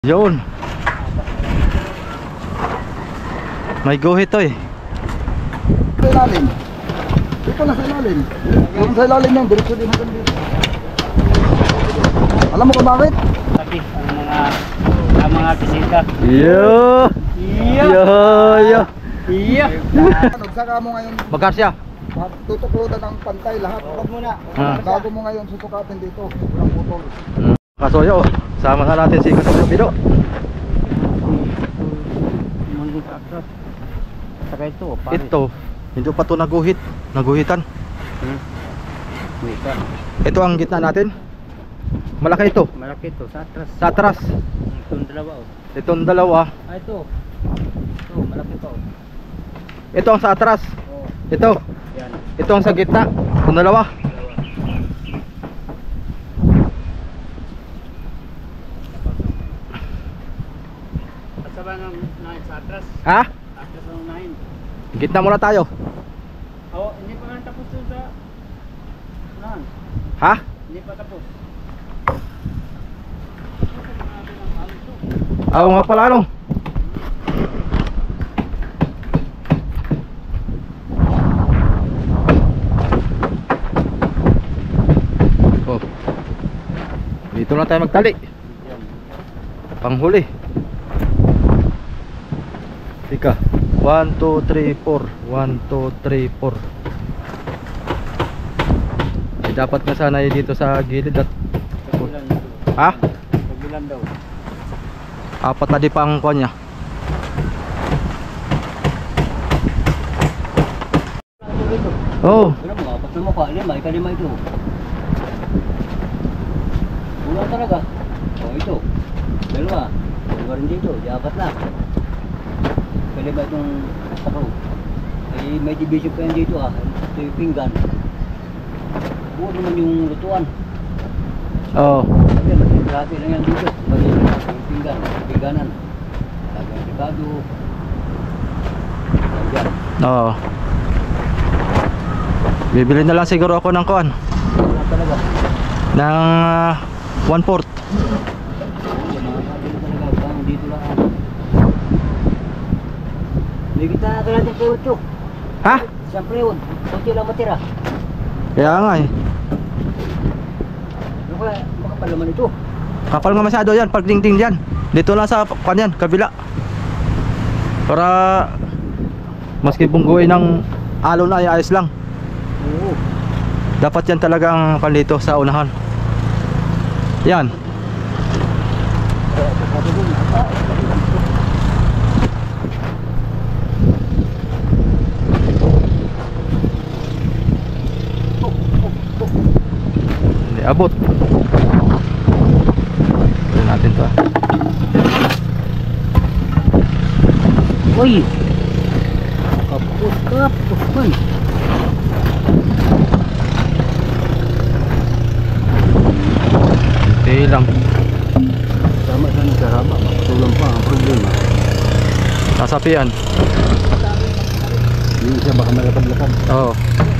Yun. May guhit to eh. Sa ilalim. Dito na sa ilalim. Yung sa ilalim yan, diretso din hanggang dito. Alam mo kung bakit? Sabi ang mga bisita. Yo! Yo! Yo! Iya. Nagsaka mo ngayon, Magkasya? tutukludan ng pantay lahat. Huwag muna. Bago mo ngayon susukatin dito. Walang putol. Kasoyo, sama na natin si Kasoyo Bido. Saka ito, pare. Ito, hindi pa to naguhit. Naguhitan. Ito ang gitna natin. Malaki ito. Malaki ito, sa atras. Sa atras. Itong dalawa oh. Itong dalawa. Ah, ito. Ito, malaki pa oh. Ito ang sa atras. Oh, Ito. yan. Ito ang sa gitna. Itong dalawa. At sa bang nahin sa atras? Ha? Atras ang nahin. Gitna muna tayo. Oh, hindi pa nga tapos dun sa nahan. Ha? Hindi pa tapos. Oo nga pala ano. Oh. Dito na tayo magtali. Panghuli. Tika. 1, 2, 3, 4. 1, 2, 3, 4. Eh, dapat nga sana dito sa gilid at Pagilan. ha? Pagilan daw. Apat na di pang kuha niya. Oh, Wala mo, apat na mukha. Lima, ikalima ito. Wala talaga. Oh, ito. Dalawa. Dalawa rin dito. Di apat na. Kalima itong takaw. Ay, may division pa yan dito ah. Ito yung pinggan. Buo naman yung lutuan. oh. Sabi, masirati lang yan dito. Masirati yung pinggan. Pingganan. Sabi ang Ricardo. Sabi Oo. Bibili na lang siguro ako ng kuan. wala talaga. Ng 1/4. Mga sabi na talaga. Parang dito lang ako. May kita na natin kay Ucho. Ha? Siyempre yun. Kunti lang matira. Kaya nga eh. Ano kaya makapal naman ito? Kapal nga masyado yan, pag ding dyan. Dito lang sa kuan yan, kabila. Para maski bungguin ng alon ay ayos lang. Oo. Dapat yan talagang palito sa unahan. Yan. Hindi abot. Pwede natin to ah. Uy! Kapos man. Okay lang. Tama sa nagkarama. Makatulong pa ang problema. Nasapian. Yung isa baka malapad-lapad. Oo.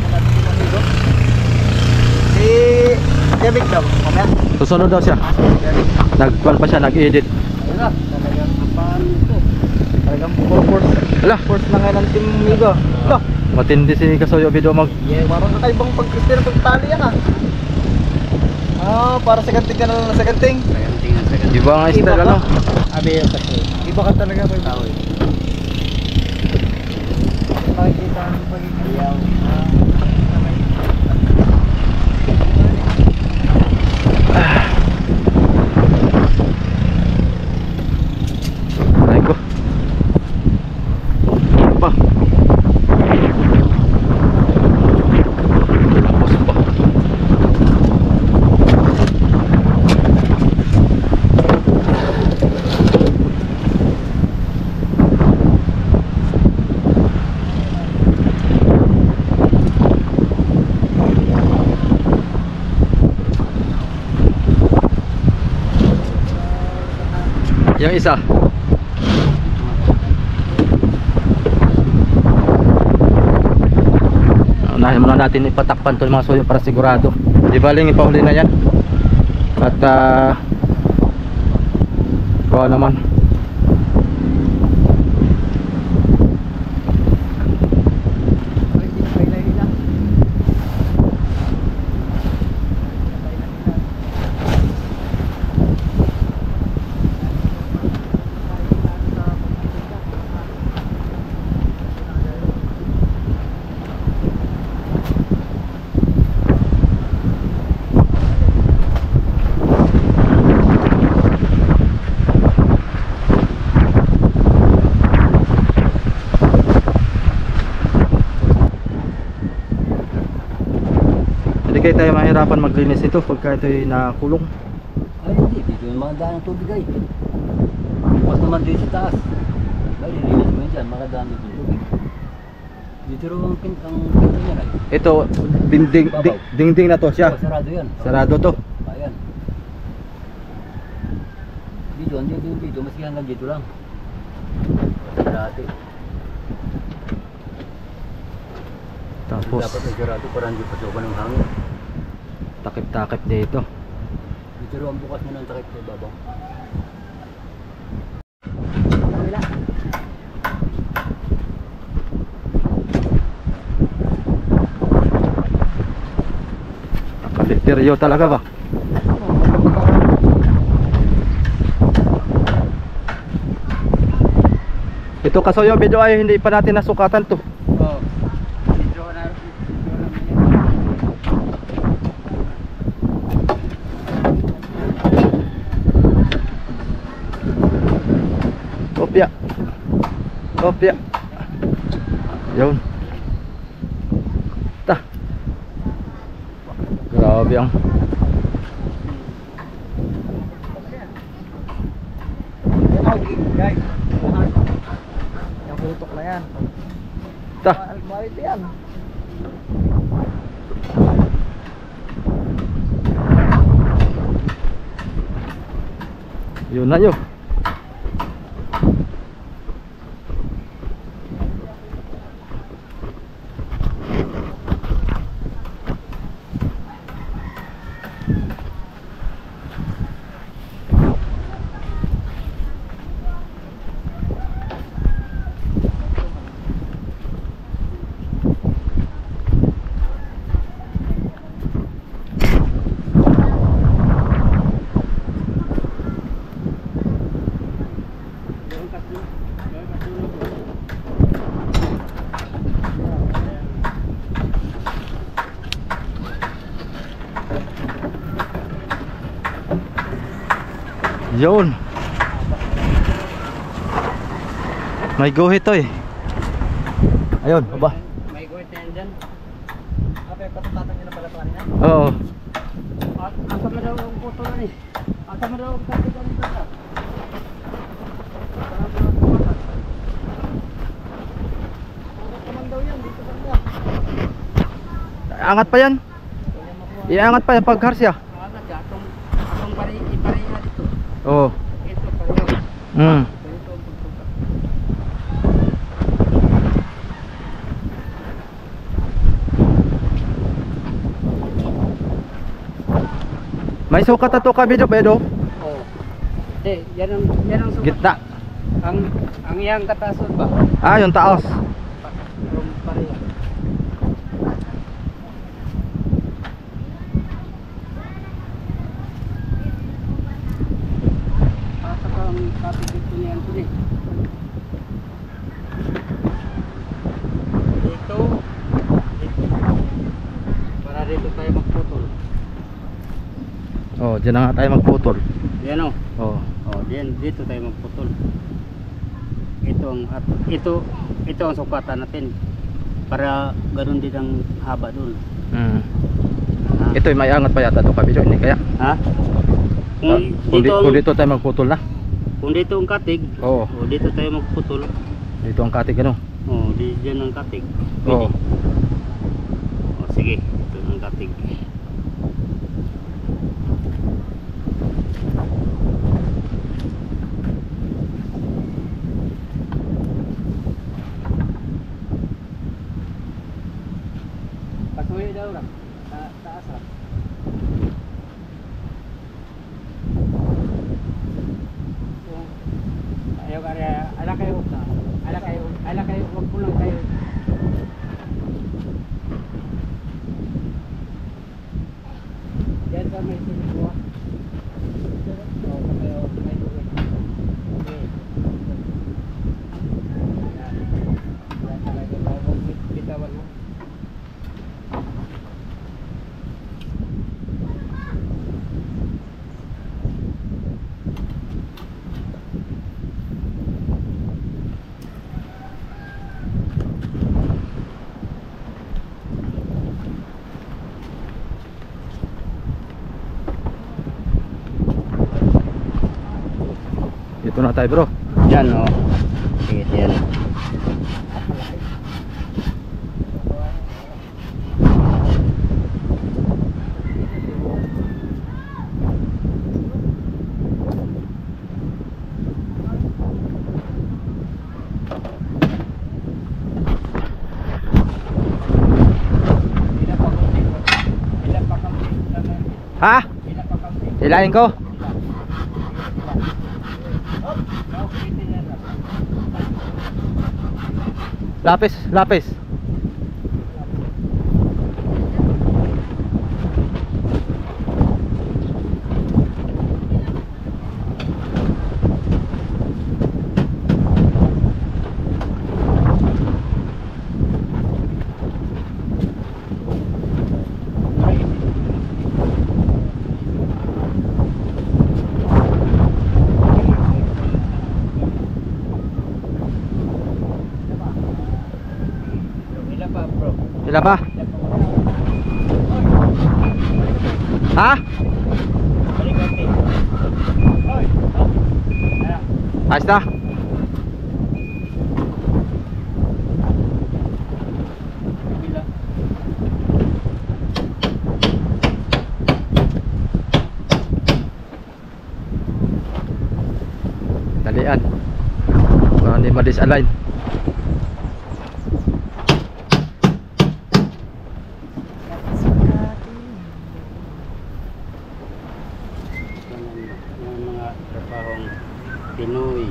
Si David daw. Mamaya. Susunod daw siya. Nagkuhan pa siya, nag-edit. Ayun na. Talagang kapahan ito. Talagang force. Ala, Force na ngayon ng Team Migo. Loh, matindi si Kasoyo Bido mag... yeah, parang nakaibang pag-Christian pagtali yan ah. Ah, para sa ganting ka na lang sa ganting. Kaya tingnan sa ganito. Iba nga style ano. Abi yung kasi. Iba ka talaga may Tao eh. nakikita ang pagiging Ayaw. Ay ko. Pa. Tapos pa. Yung isa. Unahin muna natin ipatakpan to mga soyo para sigurado. Di baling ipahuli na yan. At Kuha naman. Hindi kayo tayo mahirapan maglinis nito pagka ito'y nakulong. Ay hindi, dito yung mga daan ng tubig ay. Bukas naman dito sa taas. Ay, nilinis mo yun dyan, mga daan dito ng tubig. Dito rin ang pinto niya ay. Ito, dingding na to siya. Oh, sarado yan. Sarado to. Ayan. Dito, maski hanggang dito lang. Sarado. Tapos Dapat ay sarado para hindi pasokan ng hangin. takip-takip dito. Dito rin ang bukas na ng takip sa ibabaw. Nakaliteryo talaga ba? Ito kasoyo video ay hindi pa natin nasukatan to. Oo. Kopya. Kopya. Yun. Ta. Grabe ang. Guys, yung putok na yan. Ta. Almarit yan. Yun na yun. Yun. May guhit to eh. Ayun, baba. May guhit na yan dyan. Ape, patutatan nyo na pala pa kanina. Oo. Asa mo daw ang puto na eh. Asa mo daw ang kapitan nito na. Kaman daw yan, dito sa mga. Angat pa yan. Iangat pa yan pag harsya. Angat ya, atong ipari na dito. Oo. Ito pareho. Mm. Ganito ang pagtuka. May sukat na to ka video pedo. Oo. Yan ang sukat. Gitna. Ang iyang katasod ba? Ah, yung taos. Pareho. Ang kapit niyan to ni. Dito. Para dito tayo magputol. Oh, diyan na nga tayo magputol. Yan oh. Oh. Oh, dito tayo magputol. Ito ang sukatan natin. Para ganoon din ang haba doon. Mm. Ito may angat pa yata to ka video, hindi kaya? Ha? Kung dito tayo magputol na. Kung dito ang katig, Oo. dito tayo magputol. Dito ang katig ano. Oh, diyan ang katig. Oo. Oh, sige, ito ang katig. Pasuyo daw lang. Taas lang. Yung Ayo karya, ala kayo. Ala kayo, wag pulang kayo. Yan kami sa buwa. Dito na tayo bro. Yan o. Sige, yan. Ha? Ilahin ko. Lapis, lapis. Sila pa? Ha? Ayos na? Dalian para hindi ma-disalign. Pinoy.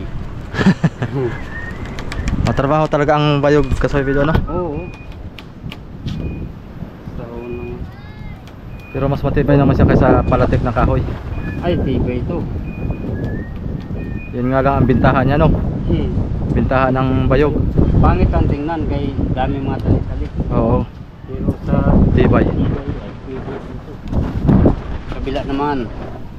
Matrabaho talaga ang bayog kasoy video no? Oo. Sa unang... Pero mas matibay naman siya kaysa palatik ng kahoy. Ay, tibay ito. Yun nga lang ang bintahan niya no? Bintahan ng bayog. Pangit ang tingnan kay dami mga talik-talik. Oo. Pero sa Tibay. ay tibay ito. Kabila naman.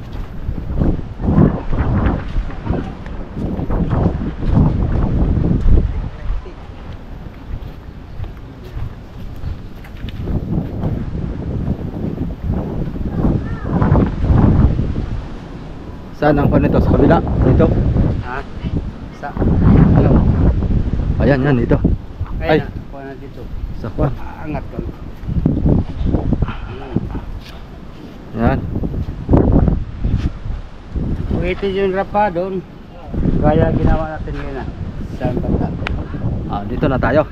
Saan ang pan nito? Sa kabila? Dito? Ha? Sa... Ano? Ayan, yan, dito. Ay. Ay, kuha na dito. Sa kwan. Angat ka. Yan. Ito yung rapa doon. Kaya ginawa natin ngayon. Saan banda? Ah, dito na tayo.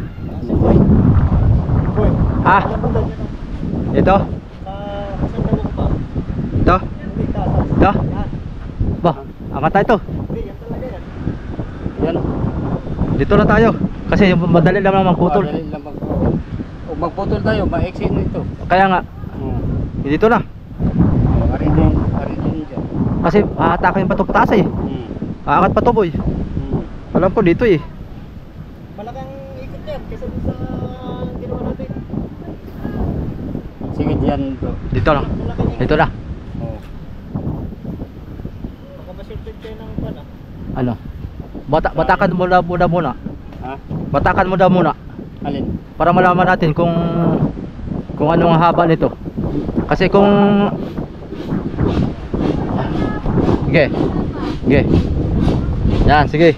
Ha? Ito? Ito? Ito? Ba, angat tayo to. Yan. Dito na tayo. Kasi madali lang naman putol. Dali lang magputol. O magputol tayo, ma-exit nito. Kaya nga, dito na. Ari din dyan. Kasi aatakin pa ito pataas eh. Aangat pa to boy. Alam ko dito eh. Malaking ikot yan kaysa dun sa ginawa natin. Sige dyan bro. Dito na. Dito na. Oo. Baka masurted kayo ng pala. Ano? Batakan mo na muna. Ha? Batakan mo na muna. Alin? Para malaman natin kung anong haba nito. Kasi kung sige. Sige. Yan, sige.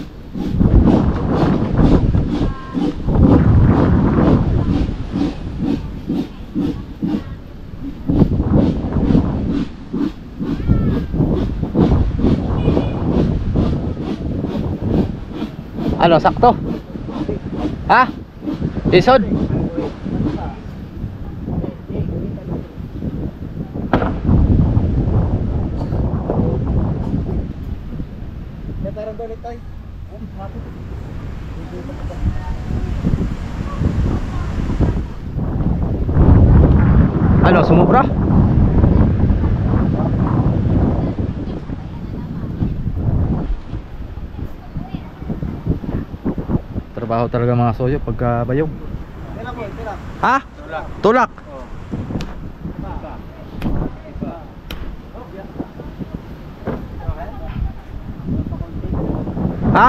Ano, sakto? Ha? Isod? May tarang ulit tayo. Ano, sumubra? Trabaho talaga mga soyo pagka bayog. Ha? Tulak. Ha?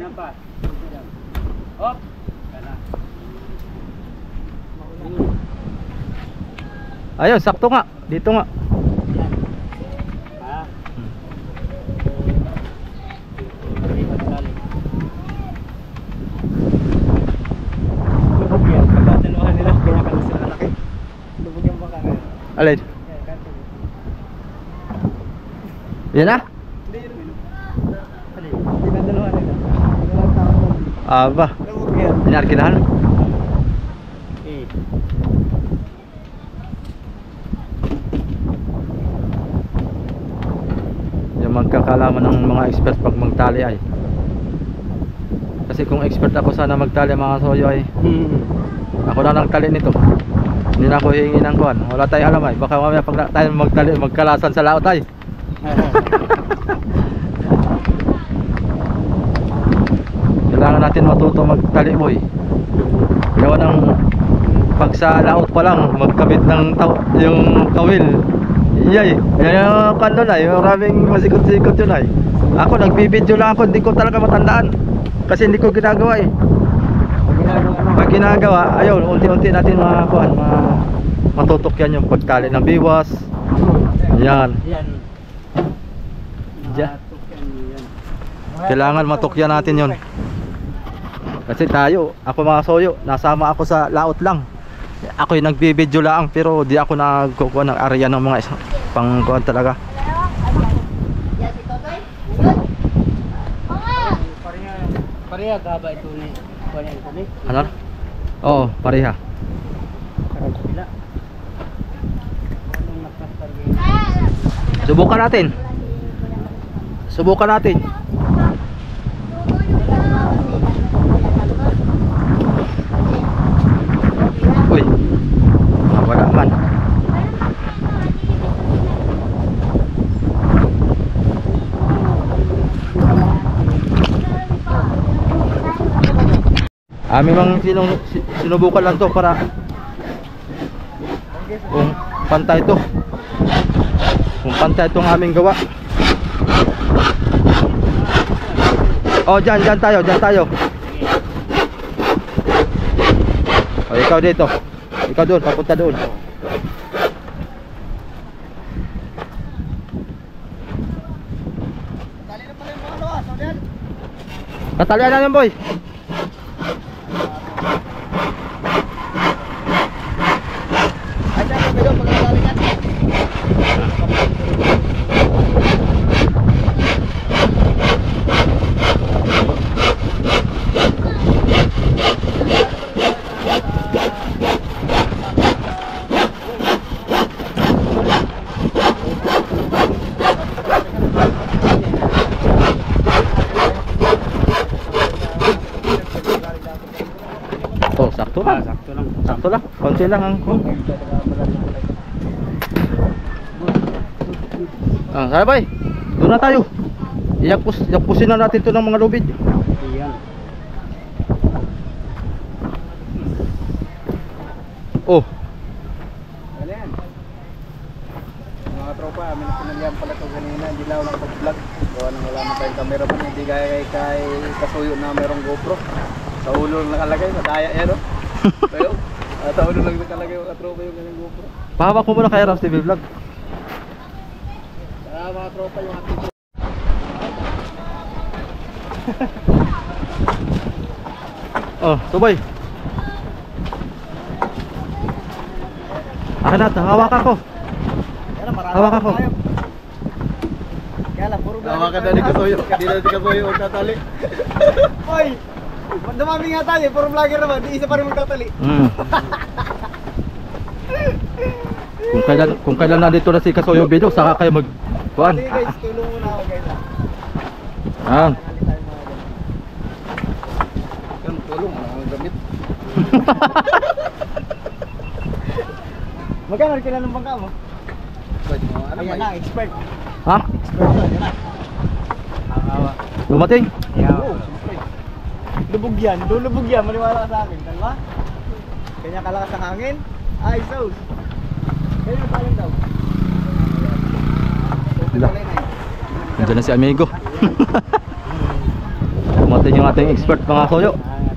Ayun, sakto nga. Dito nga. Alin? Yan na? Aba. Inarkinahan? Yung magkakalaman ng mga expert pag magtali ay. Kasi kung expert ako sana magtali mga soyo ay ako na nagtali nito. Hindi na ako hihingi ng kuhan. Wala tayong alam ay. Baka mamaya pag tayo magtali, magkalasan sa laot ay. Kailangan natin matuto magtali boy. Gawa ng pag sa laot pa lang magkabit ng yung kawil. Iyay, yan yung kando na, yung maraming masikot-sikot yun ay. Ako nagbibideo lang ako, hindi ko talaga matandaan. Kasi hindi ko ginagawa eh. Pag ginagawa, ayun, unti-unti natin makakuhan, matutok yan yung pagtali ng biwas. Yan. Diyan. Kailangan matukyan natin yun. Kasi tayo, ako mga soyo, nasama ako sa laot lang. Ako yung nagbibideo lang pero di ako nagkukuha ng area ng mga pangkuhan talaga. Pareha ka ba ito ni? Ano? Oo, pareha. Subukan natin. Subukan natin. Uy, wala man. Amin mang sinubukan lang to para kung pantay to. Kung pantay itong aming gawa. Oh, dyan tayo, dyan tayo. O, ikaw dito. Ikaw doon, papunta doon. Tatalian namin boy. Sakto lang. Sakto lang. Konti lang ang sabay. Doon na tayo. Yakpusin na natin to ng mga lubid. Ayan. Oh. Ano yan? Mga tropa, amin na pinalihan pala ito kanina. Hindi lang ako nakapag-vlog. Gawa nang wala na tayong camera pa. Hindi kay Kasuyo na merong GoPro. Sa ulo lang nakalagay, madaya yan o. Pero, sa ulo lang nakalagay mga tropa yung kanyang GoPro. Pahawak mo muna kay Rams TV Vlog. Mga tropa yung ating Oh, subay. Akin na, hawak ako. Hawak ako. Kaya lang, puro Hawakan na ni Kasuyo. Hindi na si Kasuyo magtatali. Hoy! Dumami nga tayo, puro vlogger naman, di isa pa rin magtatali. Kung kailan nandito na si Kasuyo video, saka kayo mag kuan. Sige guys, tulong muna ako guys. Ah. gulong, ang gamit. Magkano rin kailan ng bangka mo? Pwede mo, ano Ayan ba? na, expert. Ha? Expert na, yan na. Awa. Dumating? Oo, siyempre. Lubog yan, lulubog yan, maniwala ka sa akin, dalawa? Kanya kalakas ang hangin? Ay, sus! Kaya yung palang daw. Wala. Andiyan na si amigo. Dumating yung ating expert mga soyo.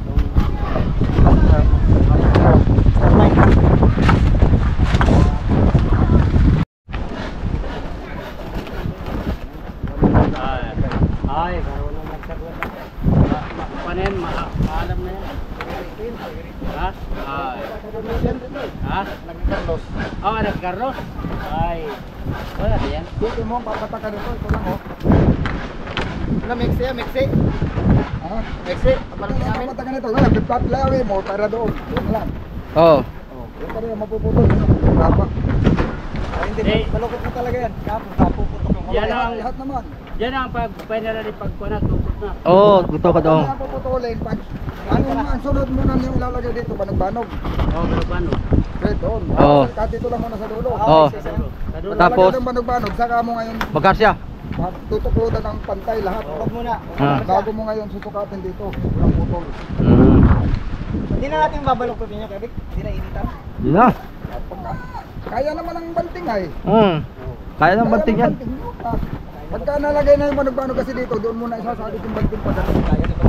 Ay, karoon na magsagot. Panen, maalam na yan. Ha? Ay. Ha? Nag-Carlos. Oh, nag-Carlos? Ay. Wala na yan. Dito mo, papataka nito, ito lang oh. Ano, Mexi yan, Mexi? Ha? Mexi, kapalit namin. Papataka nito, nag-flat lawi mo, para doon. Doon lang. Oo. Oh, yun pa rin, mapuputol. Rapa. Ay, hindi, malukot na talaga yan. Kapuputok yung Yan kamay. ang- Lahat naman. Yan ang pag-generally pagkuha tukot na. Oo, gusto ka daw. Ang puputulin, pag ang sunod mo na yung ilalagay dito, banog-banog. Oh, pero paano? Straight doon. Oo. Kahit dito lang muna sa dulo. Oo. Kaduro. Tapos? Pag ng banog-banog, saka mo ngayon Magkasya. tutukludan ng pantay lahat. Huwag muna. Ah. Bago mo ngayon susukatin dito, walang putol. Mm. Hindi na natin babaluktutin nyo, Kevin. Hindi na initan. Yun na. Kaya naman ang banting ay. Kaya ng banting yan. Pagka nalagay na yung banog-banog kasi dito, doon muna isasalit yung banting pa dahil kaya naman.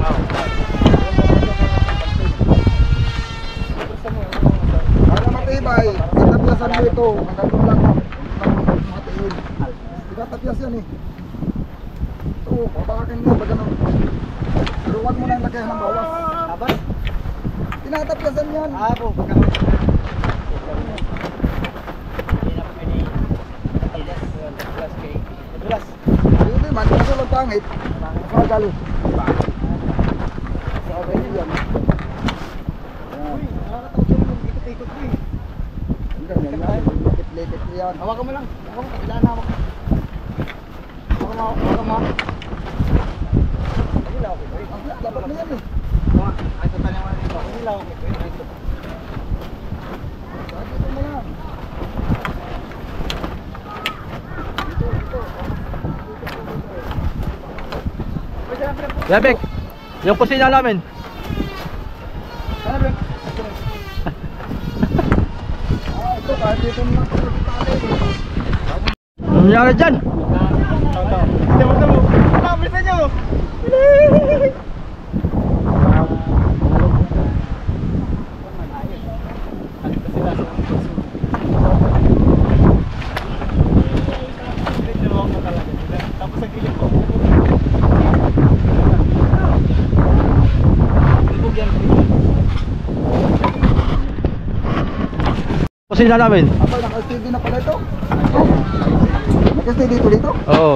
Para matibay, tatapyasan mo ito. Hanggang doon lang matiin. Itatapyas yan eh. Ito, babakakin mo ba ganun. Pero huwag mo nang lagayan ng bawas. Habas? Tinatapyasan yan. Po, pagka. Hindi man, kaso lang pangit. Magal. Sa akin yan. Uy, nakakatawa ko yung ikot-ikot ko eh. Hanggang yan yan, lipit-lipit ko yan. Hawakan mo lang. Hawakan mo, kailangan hawak. Hawakan mo. Ay, lawak ko. Dapat mo yan eh. Ay, total yung ano dito. Ay, lawak ko. Dito mo lang. Yabek, yung kusina namin. Sana ba? Ito kahit dito naman ito tali. Ano nangyari dyan? Tama. Wala, bilisan nyo! Tapos sa gilid ko. Kusina namin. Apa, naka-steady na pala ito? Naka-steady dito? Oo.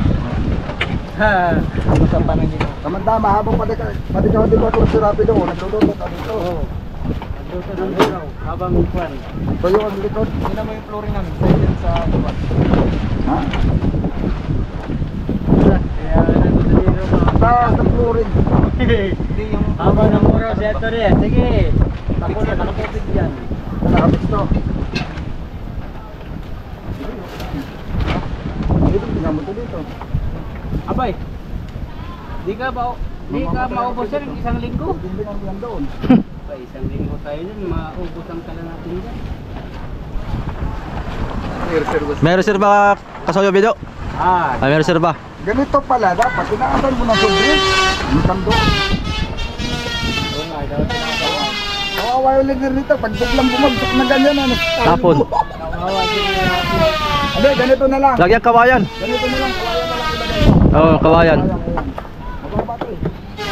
Tama-tama, habang padikaw din ba ito si Rapido, nagluluto ka dito. Nagluto ng ilaw habang kwan. Ito yung ang likod. Hindi naman yung flooring namin, side yan sa baba. Ha? Kaya nagluto din Sa flooring. Hindi yung habang namuro sa ito rin. Sige. Tako na nakapupit dyan. Nakapit ito. Dito, tingnan mo ito dito. Abay. Di ka maubos yan ng isang linggo. Hindi nga yan doon. Abay, isang linggo tayo dyan. Maubusan ka lang natin dyan. May reserva ka kasoyo video? Ah. May reserva. Ganito pala, dapat inaasan mo ng sobrang. Ang kando. Oo nga, dapat tinatawa. Kawawa yung linger nito, pag biglang bumagsak na ganyan ano. Tapon. Kawawa sila natin. Hindi, ganito na lang. Lagyan kawayan. Ganito na lang, kawayan na lang ilagay mo. Oo, kawayan. Mababa to eh.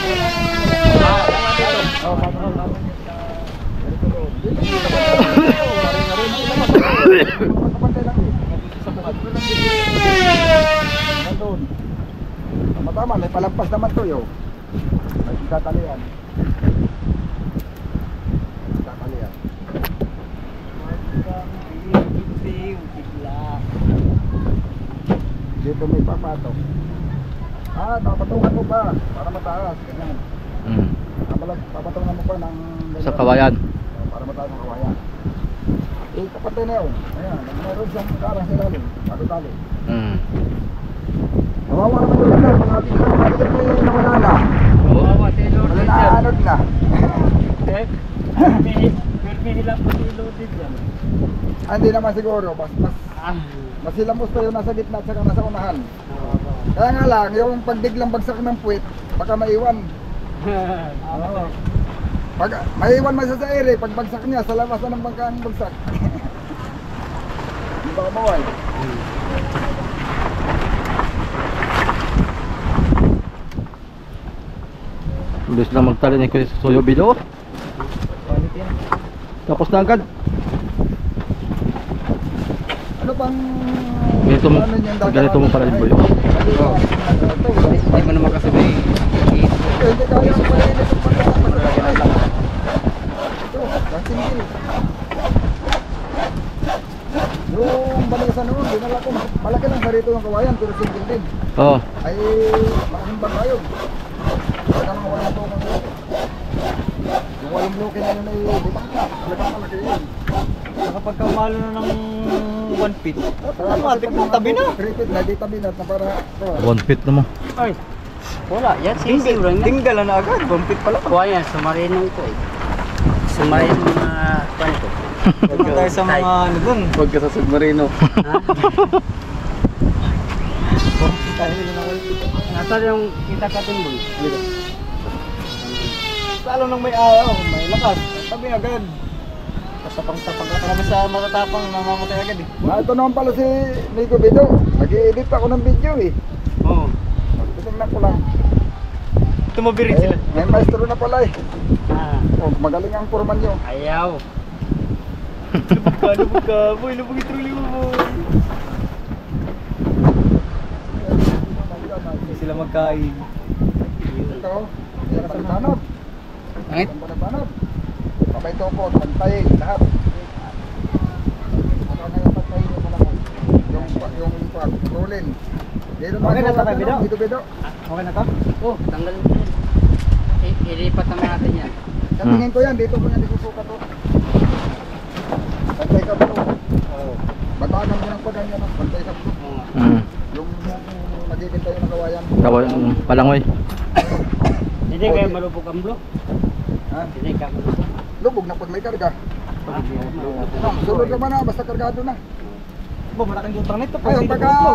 Oh, mababa. Ganito doon. Kapantay lang eh. Nandun. Tama-tama, may palampas naman to yo. May tatalian. Tatalian. Dito may papatok. Papatungan mo pa para mataas. Ganyan. Papatungan mo pa ng Sa kawayan. para matalo ng kawayan. Eh, kapatay na yun. Ayan, meron siyang karang sa ilalim. Talo-talo. Mm. Kawawa naman yung lahat. Mga pinagpapagod na yung nawala na. Kawawa si Lord Wala din na yan. anod na. Hirap po si Lord din yan. Hindi naman siguro. Mas silamos tayo nasa gitna at saka nasa unahan. Kaya nga lang, yung pagbiglang bagsak ng puwit, baka maiwan. Oo. Pag maiwan man siya sa ere, pag bagsak niya, sa labas na ng bangkang bagsak. Hindi ba mawal? Bilis lang magtali ni Kuya Suyo Bilo. Tapos na agad. Ano bang... Ganito mo pala yung buyo. Hindi mo naman kasi may Hindi kaya ang malinis ang pagkakapagkakapag. Ito, kansingil. Yung balisa noon, dinala ko, malaki lang sa rito ng kawayan, pero single din. Oo. Ay, malaking bangayog. Kaya naman wala ito kang loko. Yung walang loke na yun ay bubang ka. Talagang malaki yun. Kapag kamalo na ng 1 feet. Automatic na tabi na. 3 feet na, di tabi na para... 1 feet naman. Ay, wala. Yan, sisiw lang. Tinggal na agad, 1 feet pala. Kuha yan, sumarino ito eh. Sumarino mga kuha ito. Huwag ka tayo sa mga ano dun. Huwag ka sa submarino. Ha? Nasaan yung kita katimbol? Lalo nang may araw, may lakas. Tabi agad. Tapang-tapang ka kami sa matatapang, namamatay agad eh. Ito naman pala si Nico Bido. Nag-i-edit ako ng video eh. Oo. Tingnan ko lang. Tumabirin sila. May maestro na pala eh. Ah, Oh, magaling ang forman nyo. ayaw. Lubog ka, boy. Lubog itruli mo, boy. Hindi sila magkain. Ito, hindi na palitanod. Angit? Ang palitanod. Papay topo, pantay, lahat. Ano na yung pantay nyo pala ko? Yung rolling. Okay na sa Bido? Dito Bido. Okay na to? Oo, tanggalin mo yan. Ilipat naman natin yan. Sa tingin ko yan, dito ko yan isusuka to. Pantay ka bro. Bataan mo ng padan yan, pantay ka bro. Mm. Yung nagiging tayo ng kawayan. Kawayan, palangoy. Hindi kayo malubog ang blok. Ha? Hindi ka malubog. Lubog na pag may karga. Sunod naman na, basta kargado na. Malaking utang nito. Ayun,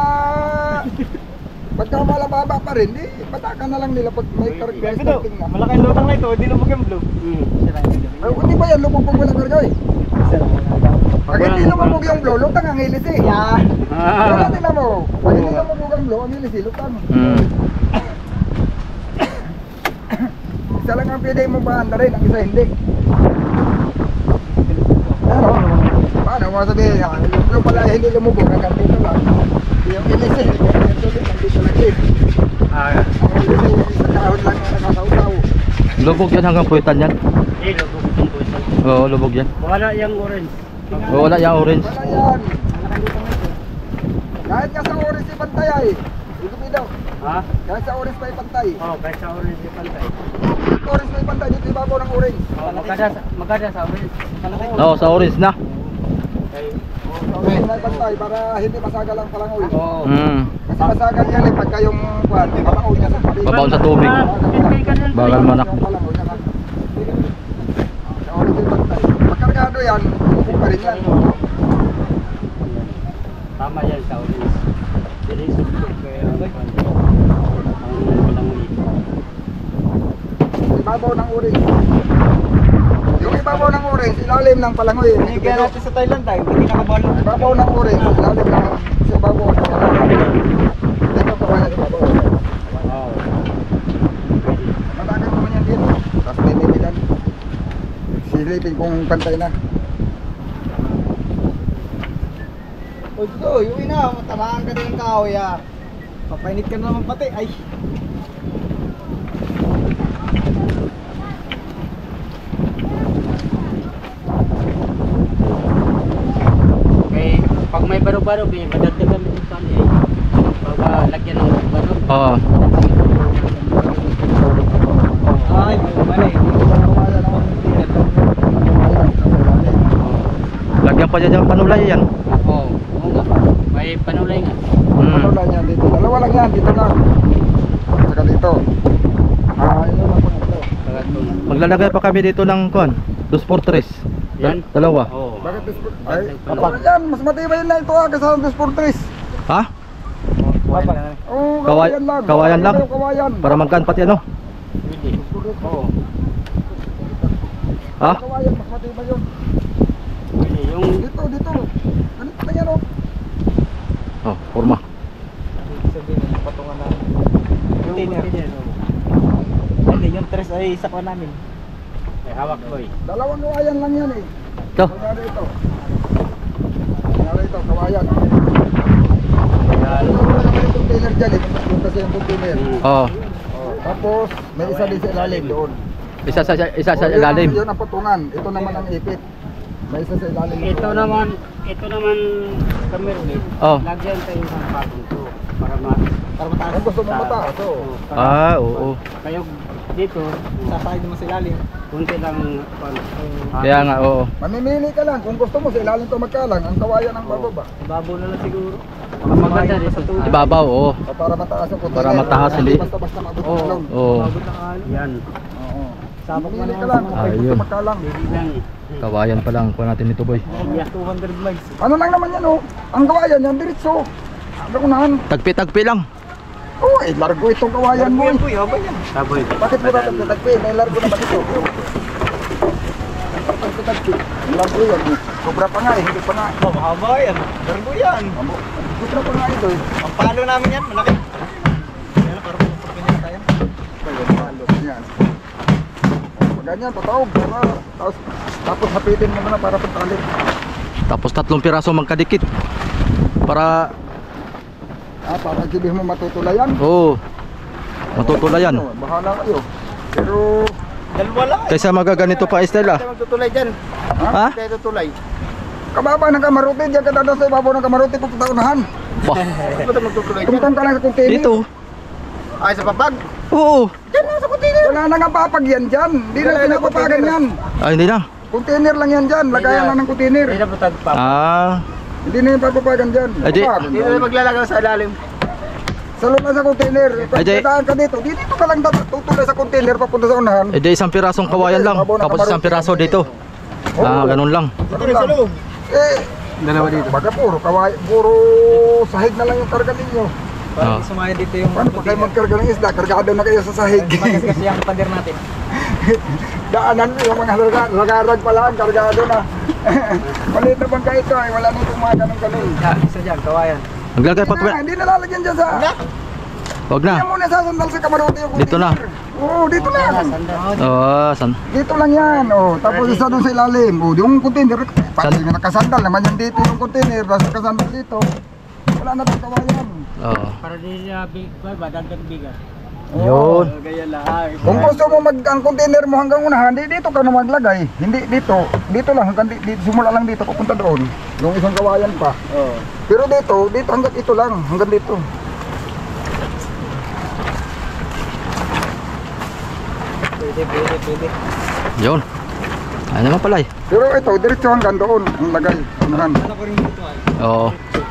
pagka malababa pa rin, di, batakan na lang nila pag may karga. Starting na. Malaking lutang na ito, hindi lubog yung blok. Ay, hindi ba yan lubog pag walang karga eh? Pag hindi lumubog yung blow, lutang ang ilis eh. Wala tingnan mo. Pag hindi lumubog ang blow, ang ilis eh, lutang. Mm. Isa lang ang pwede mong bahanda rin, ang isa hindi. Ano? Paano mo sabihin? Yung blow pala hindi lumubog, hanggang dito lang. Yung ilis eh, nandito lang eh. Ang ilis eh, sa kahon lang yung nakasaw-saw. Lubog yan hanggang puwitan yan. Eh, lubog itong puwet. Oo, lubog yan. Wala yung orange. Oo, wala yung orange. Wala yan. Kahit nga sa orange ay pantay ay. Dito daw. Ha? Kahit sa orange ay pantay. Oo, kahit sa orange yung pantay. Orange ay pantay, dito ibabaw ng orange. Oo, magkada sa orange. Oo, sa orange na. Sa orange ay pantay para hindi masagal ang palangoy. Oo. Mm. Kasi masagal yan eh pagka yung palangoy niya sa tabi. Babaon sa tubig. Bagal manak. Yung palangoy niya sa- Sa orange ay pantay. Pagkargado yan, lubog pa rin yan. Tama yan sa orange. Dili subok kaya ang palangoy. Ibabaw ng orange. Yung ibabaw ng orange, ilalim ng palangoy. Kaya natin sa Thailand tayo, hindi nakabalo. Ibabaw ng orange, ilalim ng sa ibabaw ng palangoy. Dito pa kaya ibabaw. Oo. Matagal naman yan dito. Tapos binibilan. Silipin kung pantay na. O ito, yung ina, matamaan ka din ng kahoy ah. Papainit ka na naman pati, ay. Okay, pag may baro-baro, madagdagan din sa ano eh. Pag lagyan ng baro. Oo. Ay, mali. pa dyan yung panulay yan. Oo, oo nga. May panulay nga. Ano lang yan dito? Dalawa lang yan, dito lang. Saka dito. Ito lang po ito. Maglalagay pa kami dito ng kuan, 2x3. Yan? Dalawa. Oo. Bakit 2x3? Ay, kapag yan, mas matibay na ito kasi 2x3. Ha? Oo, Kaway- kawayan lang. kawayan lang? Kawayan. Para magkan pati ano? Pwede. Oo. Ha? Kawayan, mas matibay yun. Pwede. Yung Dito, dito. Ganito lang yan, oh. Oh, forma. Sabihin yung patungan namin. Container. Hindi, yung tres ay isa pa namin. may hawak boy. Dalawang kawayan lang yan eh. Ito. Nangyari ito. Nangyari ito, kawayan. Yan. Ito wala naman yung container dyan eh. Doon kasi yung container. Oh. Oh, tapos, may isa din sa ilalim doon. Isa sa Oh, ilalim. Yun ang patungan. Ito naman ang ipit. May isa sa ilalim. Ito naman camera Oh. lagyan tayo ng bagong to para mataas. Kung gusto mo mataas, oh. Ah, oo. Kayo dito, Sasakay naman sa ilalim. kunti lang Kaya nga, oo. Mamimili ka lang. Kung gusto mo sa ilalim ito magkalang, ang kawayan ang bababa. Ibabaw na lang siguro. maganda dito. Ibabaw, oo. O, para mataas ang container. Para mataas, hindi. Basta-basta mabot Oo. ng long. Oo. Abot ng halo. Yan. Oo. Sabak Mamili na ka lang lang. sa Kung Ayun. gusto magkalang. Pwede lang. Kawayan pa lang. Kuha natin ito, boy. Yeah. 200 miles. Ano lang naman yan, oh. Ang kawayan yan, diretso. Ang unahan. Tagpi-tagpi lang. Oh, eh, largo itong kawayan mo. Yan po, haba yan. Taboy. Bakit mo natin tatagpi? May largo naman ito. Tatagpi. Ang largo yan. eh. Sobra pa nga eh, hindi pa nga. Oh, mahaba yan. Garbo yan. Sobra pa nga ito eh. Ang palo namin yan, malaki. Yan, parang ganyan tayo. Yan. O, ganyan, patawag. Tapos hapitin mo na para pagtalit. Tapos 3 piraso magkadikit. Para, Para hindi mo matutulayan. oo. Matutulayan. Ano, bahala kayo. Pero, Dalawa lang. Kaysa magaganito pa, Estela. Magtutulay dyan. Ha? Tayo tutulay. kababa ng kamaruti, diyan ka dadaan sa ibabaw ng kamaruti pupunta unahan. Bah, Ba't magtutulay dyan? Tungtong ka lang sa container. dito. Ay, sa papag. Oo. Dyan na sa container. Wala na nga papag yan dyan. Hindi na pinapapagan yan. Ay, hindi na. Container lang yan dyan. Lagayan lang ng container. Hindi na butag pa. Ah. Hindi na yung papapagan dyan. Ay, di. Papag. Hindi na maglalagay sa ilalim. Sa loob na sa container. Ay, di. Dadaan ka dito. Dito ka lang tutulay sa container papunta sa unahan. Eh, di isang pirasong kawayan lang. Tapos isang piraso dito. Ah, ganun lang. Ito sa loob. Dalawa dito. Baga puro sahig na lang yung karga ninyo. Ah. Para sumaya dito yung Paano pag kayo magkarga ng isda, kargado na kayo sa sahig. Magas kasi ang pader natin. Daanan yung mga lagarag pala, kargado na. Maliit na bangka ito ay wala nang tumaga ng ganun. Isa dyan, kawayan. Maglagay pa. Hindi na lalagyan dyan sa... Wag na. Hindi mo na sasandal sa kamarote yung Dito na. Oo, dito na. Oh, san? Dito lang yan. Oh, tapos isa doon sa ilalim. Oh, yung container, pati nga nakasandal naman yan dito yung container, tapos nakasandal dito. Wala na itong kawayan. Oo. Para di siya big, dagdag bigat. Yun. Gaya lang. Kung gusto mo ang container mo hanggang unahan, dito ka na maglagay. Hindi dito. Dito lang hanggang dito, simula lang dito papunta doon. Yung isang kawayan pa. Oo. Pero dito hanggang ito lang, hanggang dito. Pwede. Yun. Ano naman pala eh. Pero ito, diretso hanggang doon ang lagay. Unahan. Ano ko rin dito ay? Oo.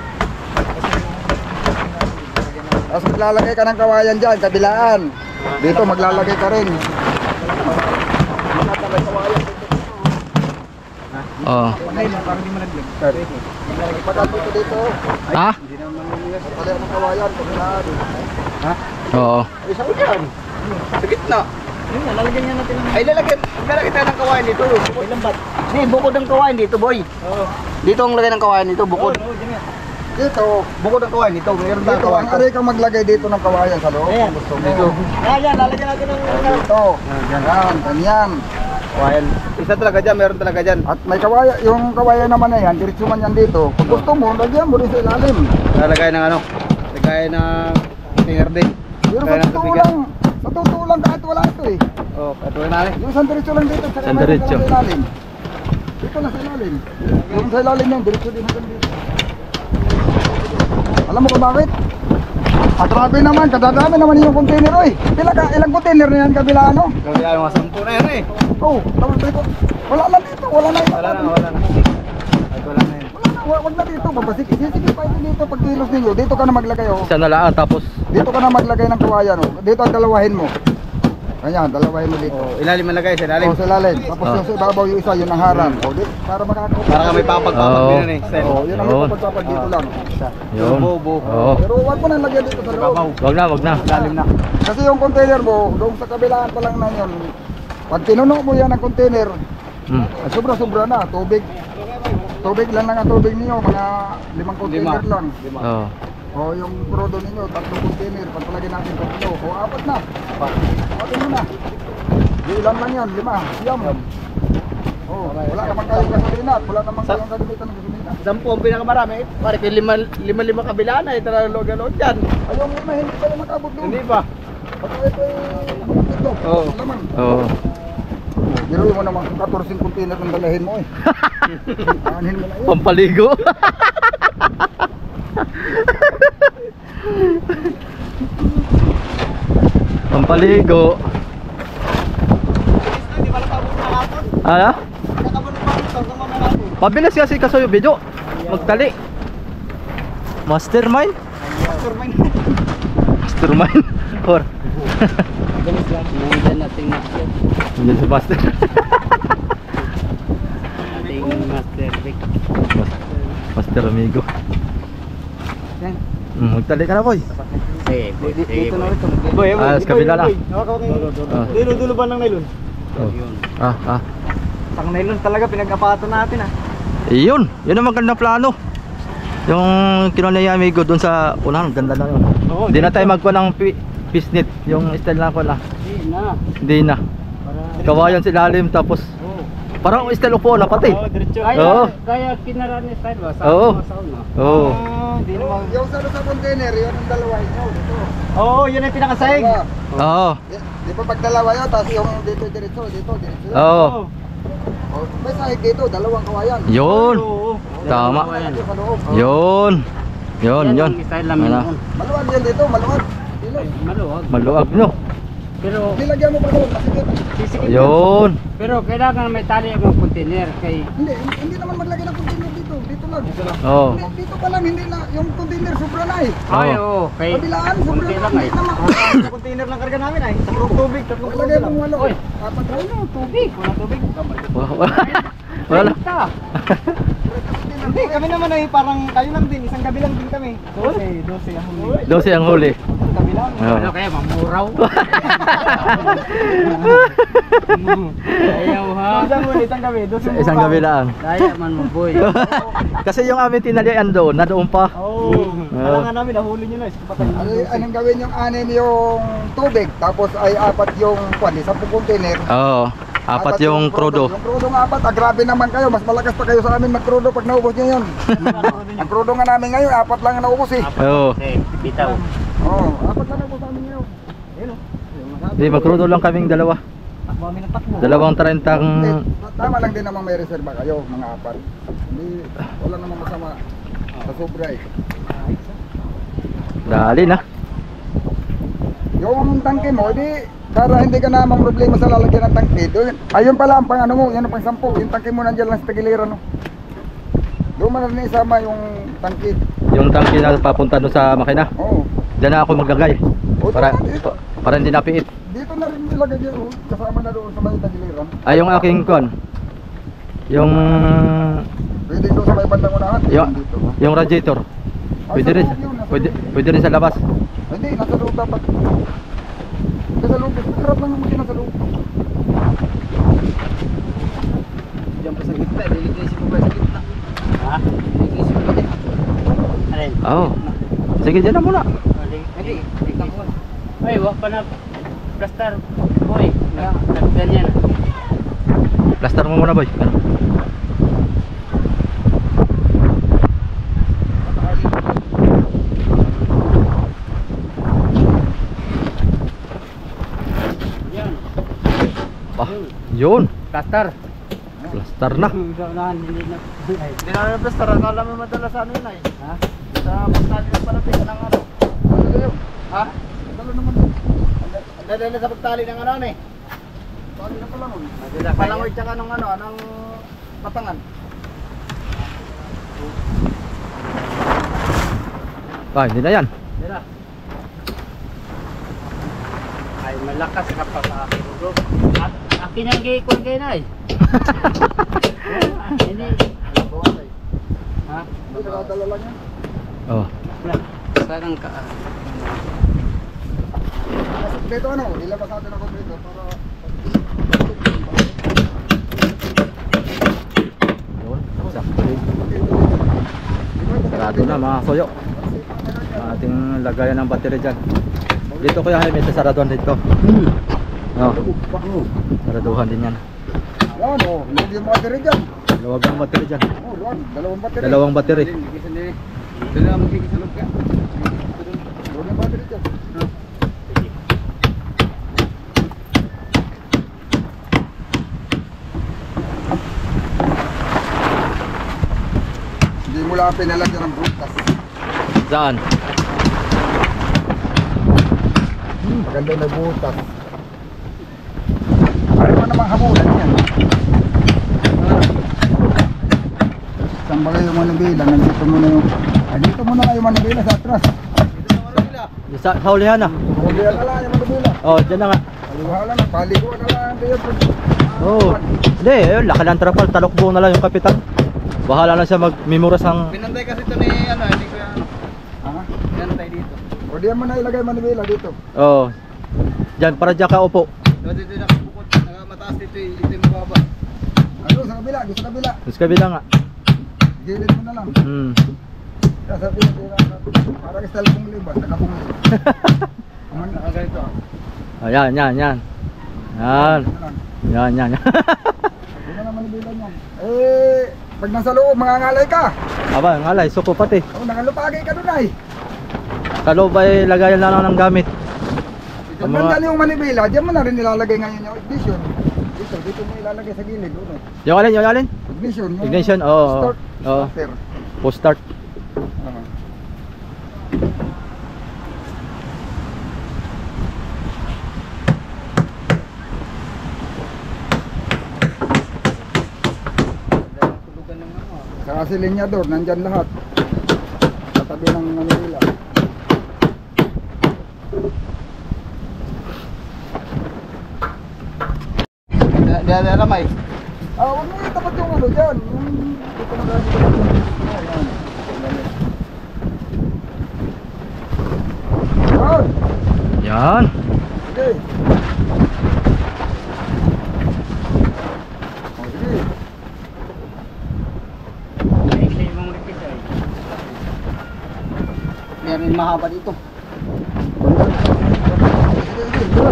Tapos maglalagay ka ng kawayan dyan, kabilaan. Dito maglalagay ka rin. Oo. Ay, parang di malaglag. Pagkat dito, Ha? pagkat ng kawayan, kabilaan. Oo. Ay, saan yan? Sa gitna. Yun nga, lalagyan niya natin ng... Ay, lalagyan tayo ng kawayan dito. Ilang bat? Hindi, bukod ng kawayan dito, boy. Oo. Dito ang lagay ng kawayan dito, bukod. Oo, dyan nga. Dito, Bukod ng kawayan dito, mayroon tayong dito, kawayan. ang aray kang maglagay dito ng kawayan sa loob. Ayan. Gusto mo. Dito. Ayan, lalagyan natin ng... Dito, yan, ganyan. Kawayan. Isa talaga dyan, meron talaga dyan. At may kawayan, yung kawayan naman na yan, diretso man yan dito. Kung gusto mo, lagyan mo rin sa ilalim. Lalagay ng ano? Lagay ng container din. Pero sa totoo lang kahit wala ito eh. Oh, patuloy natin. Yung isang diretso lang dito, sa Isang diretso. sa ilalim. Dito na sa ilalim. Yung sa ilalim yan, diretso din hanggang dito. Alam mo kung bakit? At grabe naman, kadadami naman yung container oy. Ilang container na yan kabila ano? Kaya yung mga 10 na yan eh. Oh, tapos dito. Wala na dito, wala na ito. Wala na. Ay, wala na wag na dito, babasik. Sige pa dito pag kilos ninyo. Dito ka na maglagay oh. Isa na lang tapos Dito ka na maglagay ng kawayan oh. Dito ang dalawahin mo. Ayan, dalawahin mo dito. Oh, ilalim malagay sa ilalim. Oh, sa ilalim. Tapos yung sa ibabaw yung isa, yun ang harang. Oh, para makakakuha. Para ka may papag-papag Oo. din eh. Style. Oh, yun ang Yun. may papagpapag dito lang. yun. Bobo. Oo. Pero wag mo na lagyan dito sa loob. Wag na. Ilalim na. Kasi yung container mo, doon sa kabilaan pa lang na yun. Pag tinuno mo yan ang container, sobra-sobra na. Tubig lang ang tubig niyo, mga 5 container lang. Oo. O yung prodo ninyo, 3 container, pagpalagay natin 3 o 4 na. Atin mo na. Di ilan lang yan, 5. Siyam. Oh, wala naman kayong gasolina at wala naman kayong gagamitan ng gasolina. 10 ang pinakamarami. Pare kay lima kabila na ito na log-log dyan. Ayaw mo na, hindi tayo makabot doon. Hindi pa. Pag ito ito, Oo. laman. Oo. Biruin mo naman, 14 container ang dalahin mo eh. Anin mo na yun. Pampaligo. Pampaligo. Hindi pala pabot na hapon. Ano? Nakabot na pabot sa mga hapon. Pabilis kasi kaso yung video. Magtali. Mastermind? Mastermind? Or? Galis lang. Nandiyan nating master. Hindi si Master. Ating master Vic. Master amigo. Yan. Magtali ka na boy. Sige, boy. Sige, Dito na boy. ito. Boy, sa kabila na. Ah. Dulo ba ng nylon? Oh. Yun. Pang nylon talaga pinag-apatan natin ah. Yun ang magandang plano. Yung kinuha niya yung amigo doon sa unahan, ganda na yun. Oo, Hindi na tayo magkuha ng pisnit. Yung style na ko na. Hindi na. Hindi na. Para... Kawayan sa ilalim tapos parang style upo na pati. diretso. Oo. Kaya kinaraan ni style ba? Oo. Sa sauna. Oo. Hindi naman. Yung sa container, yun ang dalawa ito. Oo, yun ang pinakasahig. Oo. Di ba pag dalawa yun, tapos yung dito diretso. Oo. Oh, may sahig dito, dalawang kawayan. Yun. Oo. Tama. Dito sa loob. Yun. Yun. Yan ang style namin Ano? noon. Maluwag yan dito, maluwag. Dilo. Maluwag. Maluag no. Pero Nilagyan mo pa doon, masikip. sisikip. Yun. Pero kailangan may tali ang container kay Hindi naman maglagay ng container dito. Dito lang. Oo. Dito pa lang, hindi na. Yung container sobra na eh. ay Oo. oo kay Kabilaan, sobra kunti na. lang ay. Hindi naman. Sa container lang karga namin ay. Tatlong tubig, tatlong Maglagay tubig. mong walo. Oy. Apat na. Ano tubig? Walang tubig. Wala. Benta. Hindi, kami naman ay parang kayo lang din. Isang gabi lang din kami. 12 ang huli. 12 ang huli. Isang gabi lang. Oo. Ano kaya mamuraw? Ayaw ha. Isang huli, isang gabi. 12 Isang gabi lang. Daya man mo boy. Kasi yung aming tinalian doon, na doon pa. Oo. Kailangan namin, nahuli nyo na. Patay nyo. Anong gawin yung 6 yung tubig, tapos ay 4 yung kwan, 10 container. Oo. Apat yung crudo. Yung crudo nga 4, grabe naman kayo. Mas malakas pa kayo sa amin mag-crudo pag naubos nyo yun. Ang crudo nga namin ngayon, 4 lang ang naubos eh. Oo. Bitaw. Oo, 4 lang naubos namin ngayon. Ayun o. Hindi, magcrudo lang kaming dalawa. Takbo kami ng takbo. Dalawang 30 Hindi, tama lang din namang may reserva kayo, mga 4. Hindi, wala namang masama sa sobra eh. dali na. Yung tangke mo, di para hindi ka namang problema sa lalagyan ng tangke. Doon, ayun pala ang pang ano mo, yan ang pang 10. Yung tangke mo nandiyan lang sa tagiliran. No? Doon man na isama yung tangke. Yung tangke na papunta doon sa makina. Oo. Diyan na ako maglagay. Para hindi napiit. Dito na rin nilagay dyan, oh. Kasama na doon sa may tagiliran. Ay, yung aking kon. Yung Pwede doon sa may bandang unahan. Yung, Dito. yung radiator. Pwede rin. Pwede rin sa labas. Hindi, nasa loob dapat. Nasa loob, harap lang naman nasa loob. Diyan pa sa gitna. Diligisip mo ba sa gitna? Ha? Diligisip mo ba dyan? Alin? Oo. Sige, diyan na muna. Hindi. Tignan ko. Ay, wag pa na plaster. Boy, nagganyan. Plaster mo muna, boy. Ano? Yan. Ah, yun. Plaster. Plaster na. Unahan, hindi na. Ay, Hindi na namin plaster. Akala mo madala sa ano yun ay. ha? Sa pagtali ng palapit ng ano. Ano kayo? Ha? Talo naman doon. Ang dadala sa pagtali ng ano eh. Talo na pala nun. Palangoy tsaka ng ano, ng patangan. Ah, hindi na yan. Dira. Ay, malakas ka pa sa akin, bro. Akin ang gay-con kayo na eh. Hindi. Ha? Hindi, nakadala lang yan. Oh. Sarang ka. Dito ano, ilabas natin ako dito para... Yun. Sakto din. Sarado na mga soyo. Ating lagayan ng battery dyan. Dito kuya Jaime, ito saraduhan dito. Oh. Saraduhan din yan. Yan o, hindi yung battery dyan. Dalawang battery dyan. Oh, yan, dalawang battery. Dalawang battery. Ito na magkikisalog ka. Dalawang battery dyan. Hindi mo lang pinalagyan ng butas. Saan? Maganda na butas. Pare pa namang hamulan yan. Saan ba kayo manibila? Nandito muna yung... dito muna kayo manibila sa atras. Sa ulihan na. Manibila na lang yung manibila. Oh, dyan na nga. Paliwala na, paliguan na lang. Oh. Hindi, ayun, laki ng trapal. Talokbo na lang yung kapitan. Bahala na siya mag-memoras ang... Pinantay kasi ito ni ano, hindi ko yan. Ha? Pinantay dito. O diyan mo na ilagay manibila dito. Oh. Dyan, para dyan ka upo. Dito nakabukod, mataas dito ito yung mababa. Ano, sa kabila, sa kabila. Tapos kabila nga. Gilid mo na lang. Hmm. Sasabihin nila, parang style pong libat, nakapungli. Nakaganito. Oh, yan, yan, yan. Yan. Yan, yan. Hindi na naman ibilan yan. Pag nasa loob, mangangalay ka. Aba, ngalay, suko pati. O, nangalupagay ka doon ay. Sa loob ay lagayan lang ng gamit. Pag nandyan yung manibila, diyan mo na rin nilalagay ngayon yung ignition. Dito mo ilalagay sa gilid. Uno. Yung alin, yung alin? Ignition. Yung Ignition, oo. Start. Oo. Starter. Post start. Ah. Tulugan ng ano. Sa silinyador, nandyan lahat. Sa tabi ng manibila. Di alamay. Huwag mo itapat yung ano dyan. Yung dito na gano'n dito. Ayan. Yan. Yan. Sige. O, sige. Naiksi mong repeat ay. Meron mahaba dito. Sige, sige. Tara.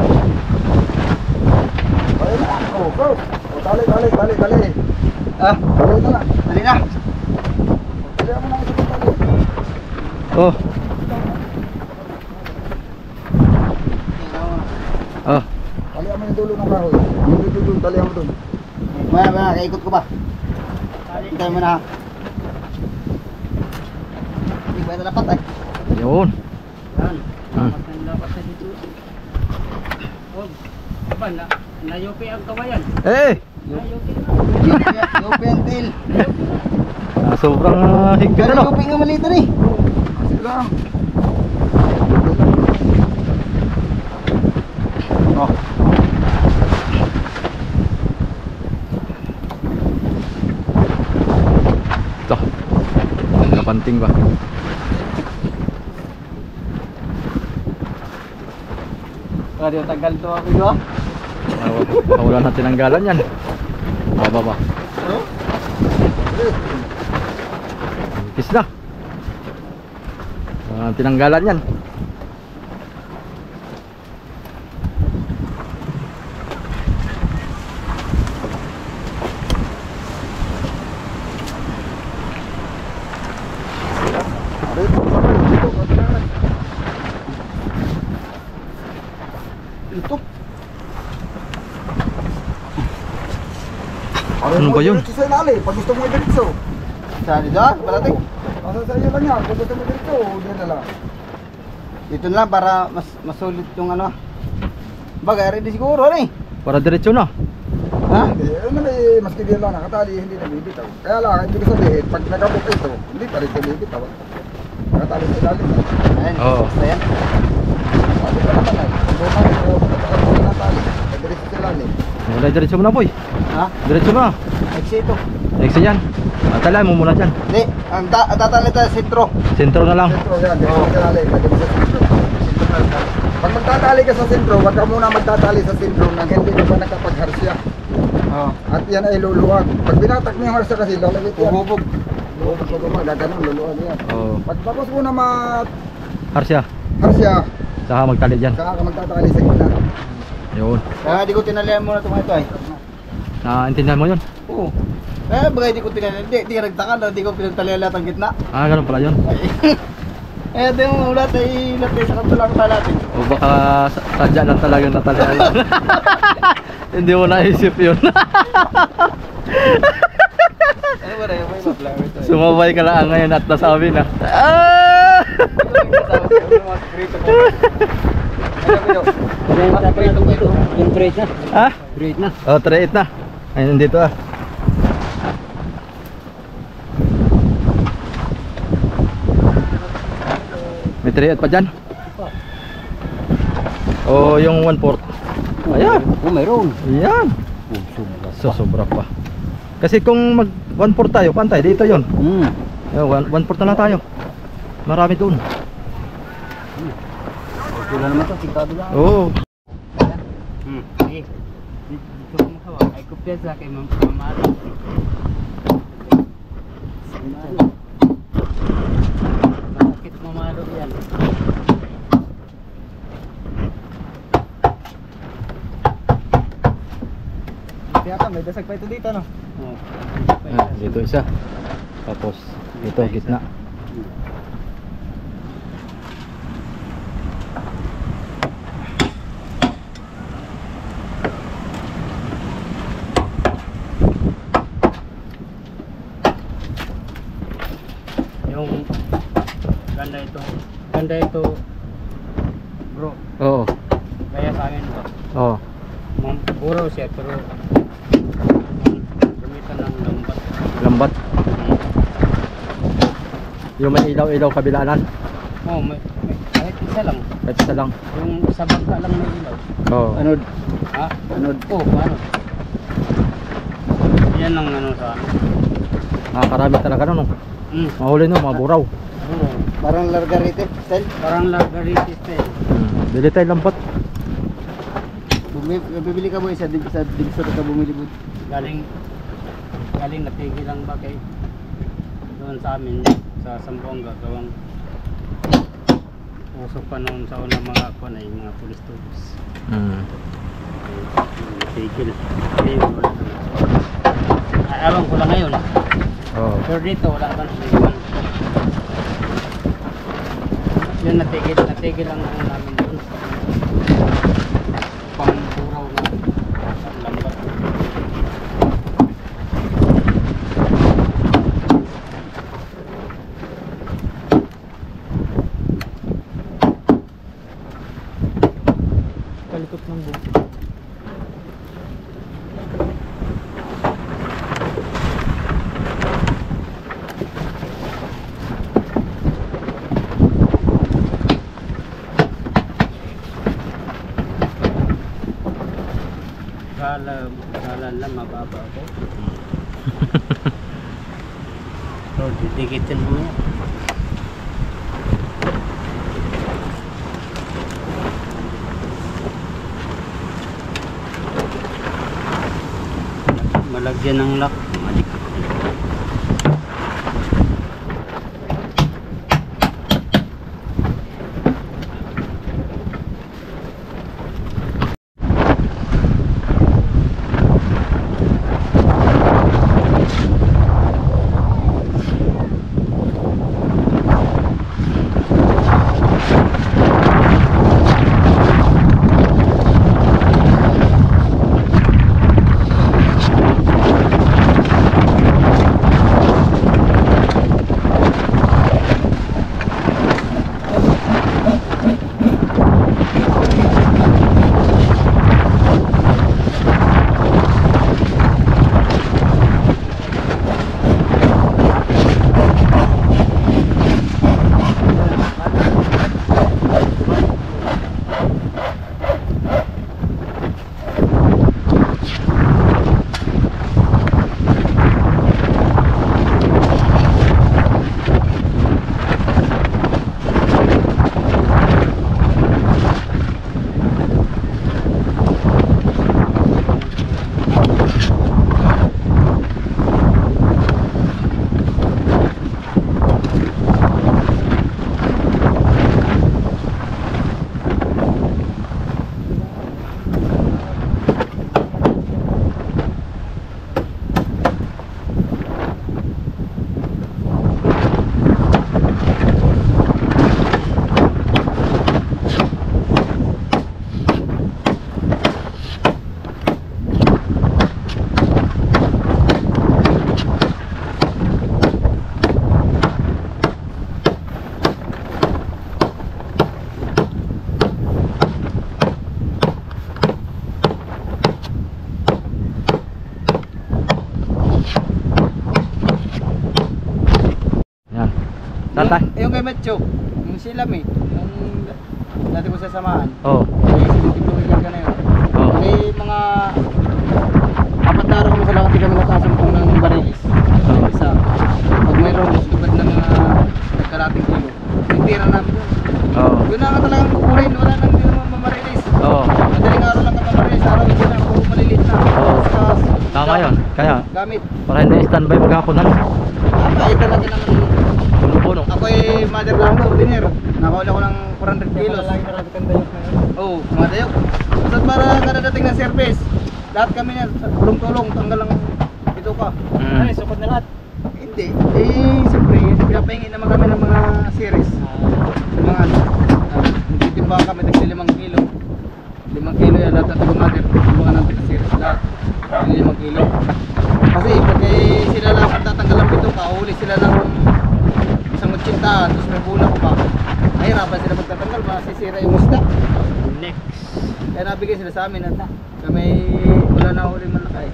Ayun na. O, go. O, tali. Ah, Tali na lang. dali na. Tali mo na isang tali. Oh. Oh. Tali mo yung dulo ng kahoy. Yung dulo, tali mo doon. Maya, kaikot ko ba? Hintay mo na. Hindi ba ito dapat ay? Yun. Yan. Hmm. Dapat na dito. Oh, ba na? Nayupi ang kawayan. Eh! Nayupi ang tail. Sobrang higpit ano? Nayupi nga maliit rin. Sige lang. Oh. Ito. Nakapanting ba? Radio tagal to ako yun. Wala na tinanggalan yan. Baba. Kis na. Tinanggalan yan. Ito. Ano ba yun? Diretso sa ilalim, pag gusto mo i-diretso. Saan dito? Balating. Nasa sa iyo lang yan, pag gusto mo i-diretso, diyan na lang. Dito na lang para masulit yung ano. Bagay ready siguro rin. Para diretso na. Ha? Ha? Hindi, ano may maski din lang nakatali, hindi nabibitaw. Kaya lang, hindi ko sabihin, pag nagabok ito, hindi pa rin nabibitaw. Nakatali sa ilalim. Ayan, Oo. basta yan. Sabi ko naman ay, kung bumalik ko, nakatali na tali. Nagdiretso sa ilalim. Diretso mo na boy. Ha? Diretso mo na. Exito. Next yan. Tala mo muna dyan. Hindi, ang tatali tayo sentro. Sentro na lang. Sentro yan, diretso sa ilalim. Nagdiretso sa sentro. Pag magtatali ka sa sentro, wag ka muna magtatali sa sentro nang hindi ka pa nakapagharsya. Oo. At yan ay luluwag. Pag binatak mo yung harsya kasi, lalagit yan. Bububog. Luluwag ko ba, gaganon, luluwag yan. Oo. Pag tapos mo na Harsya. harsya, Saka magtali dyan. saka ka magtatali sa gitna. Yun. Kaya di ko tinalihan muna itong ito ay. Naintindihan mo yun? Oo. Eh, bagay di ko tinalihan. Di ka nagtaka na, di ko pinagtalihan lahat ang gitna. Ah, ganun pala yun. Eh, di mo lahat ay lahat ay sa kantulang natin. O baka sadya lang talaga natalian. Hindi mo naisip yun. Ano ba rin? May ma-flower ito. Sumabay ka lang ngayon at nasabi na. Ah! Yung trade na. Ha? Trade na. Oh, 3-8 na. Ayun dito ah. May 3-8 pa dyan. Oh, yung 1/4. Ayan. Oh, mayroon. Ayan. Oh, sobra. Sobra pa. Kasi kung mag 1/4 tayo, pantay dito yon. Hmm. 1/4 na lang tayo. Marami doon. Wala naman to, sigado lang. Oo. Sige. Dito ko makawa. Ay kumpiyansa kay Mamalo. Mamalo. Bakit Mamalo yan? Kaya may dasag pa ito dito, no? Oh. Ah, dito isa. Tapos dito gitna. Yung ganda ito bro, Oo. kaya sa amin to. Oo. Buraw siya pero gamitan ng lambat. Lambat. Yung may ilaw-ilaw kabilaan. Oh, may kahit isa lang. Kahit isa lang. Yung sa bangka lang may ilaw. Oo. Anod. Ha? Anod. Oh, paano? Yan ang ano sa amin. Nakakarami talaga no. Mahuli no, mga buraw. Oo. Parang largarite style. Parang largaritis eh. Bili tayo lambat. Bibili ka mo isa sa division ka bumili mo. Galing natigil lang ba kay doon sa amin sa Sambuanga gawang usok pa noon sa unang mga kuwan ay mga pulis-tulis. Natigil. Ngayon wala na. Ay, alam ko lang ngayon. Oo. Pero dito wala ba naman. Yun natigil lang ano namin doon. Pamburaw na lambat. Kalikot ng buko. Kala lang mababa ako. So, didikitin mo yan. Malagyan ng lock. Malik. Barangay Metro. Yung silam eh. Yung dati ko sasamahan. Oh. Eh, sinitipluhin ka na yun. Oh. May mga 4 araw kami sa lakati kami nakasampung ng barilis. Oh. Isa. Pag mayroon, mas lupad na mga nagkalating kilo. Yung tira namin doon. Oh. Yun na nga talagang kukunin. Wala nang hindi naman mamarilis. Oh. Madaling araw lang ka mamarilis. Araw hindi na. Puro maliliit na. Oo. Tapos, Tama yun. Kaya, gamit. para hindi standby maghapon ano. Tama eh talaga naman. Puno-puno. Ako ay mother lang to, dinero. Nakawala ko ng 400 kilos. Oo, mga dayok. Basta para kadadating ng service, lahat kami niyan, tulong-tulong, tanggal lang ito ka. Mm. Sukot na lahat? Hindi. Eh, siyempre, pinapahingi naman kami ng mga series. Mga ano, nagtitimbang kami, tagli 5 kilo. 5 kilo yan, lahat at mother, mga ng series lahat. 5 kilo. Kasi pag sila lang ang tatanggal ang pito, kahuli sila ng isang 80, tapos may bula ko pa. Nahirapan sila magtatanggal, masisira yung musda. Next. Kaya nabigay sila sa amin at kami wala na huling malaki.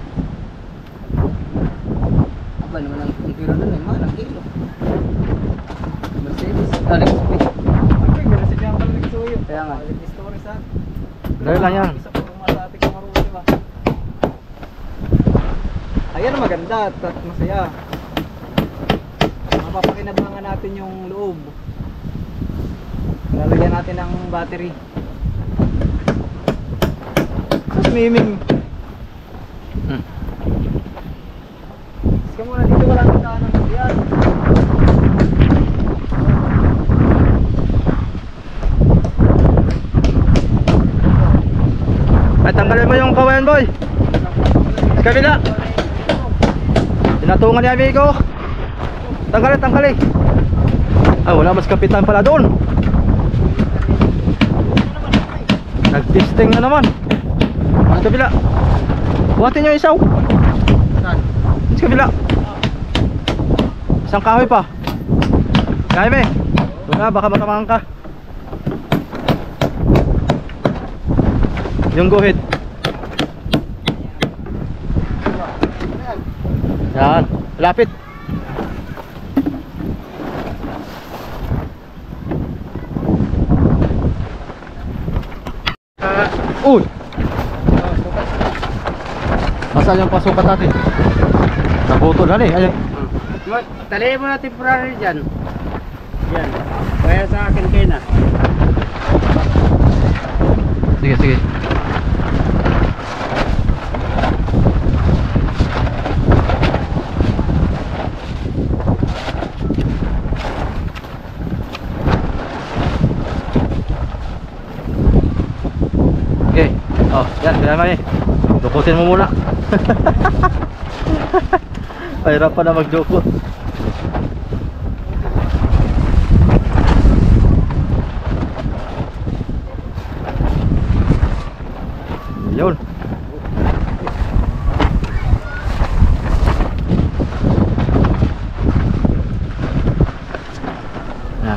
Aba naman ang kilo doon, mahal ang kilo. Mercedes, Alex P. Kaya nga. Dahil lang yan. Ayan maganda at masaya. Mapapakinabangan natin yung loob. Lalagyan natin ng battery. Swimming. Iska muna dito, wala nang daan ng yan. Ay, tanggalin mo yung kawayan boy. Sa kabila. Tinatungan ni amigo. Tanggalin, tanggalin. Ah, wala mas kapitan pala doon. Nag-testing na naman. Sa kabila. Buhatin nyo isaw. Saan? Sa kabila. Isang kahoy pa. Jaime, doon na, baka matamaan ka. Yung guhit. Yan, lapit. Uy! Masaan yung pasukat natin? Nabutol, hali. Ay, Talihin mo na temporary dyan. Yan. Kaya sa akin kayo na. sige, sige. Okay. Oh, yan, kailangan eh. Dukutin mo muna. Pahirap pa na magdukot. Yun. Nah.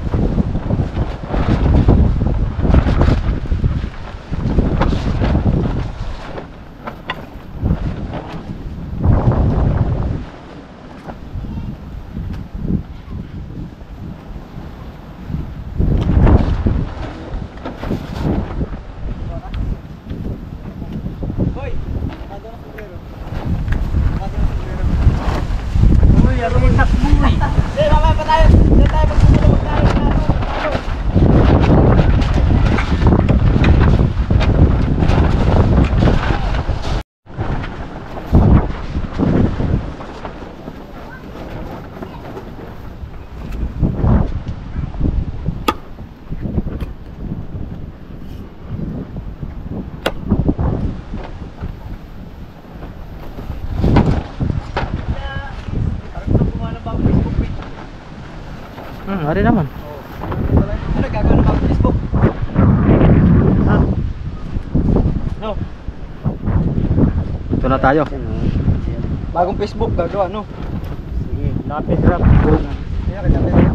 Hari naman. Ano gagawin ng bagong Facebook? Ha? No. Ito na tayo. Bagong Facebook gagawa, no? Sige, lapis rap. Kaya kanya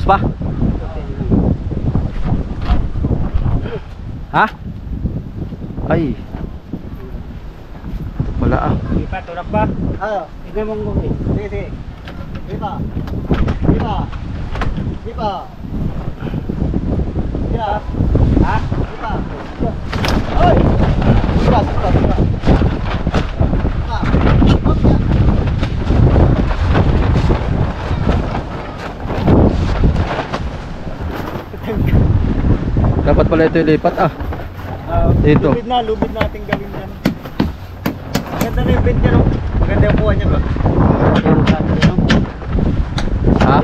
pa? Ha? Ay. Wala ah. Lipat, tulak ba? Tignan mong gumi. Sige, sige. Lipa. Lipa. Lipa. Lipa. Ha? Lipa. Oy! Lipa, lipa, lipa. Ha? Hop ya. Dapat pala ito ilipat ah. Dito. Lubid natin gawin yan. Maganda na yung bed niya, no? Maganda yung kuha niya ba? Ha?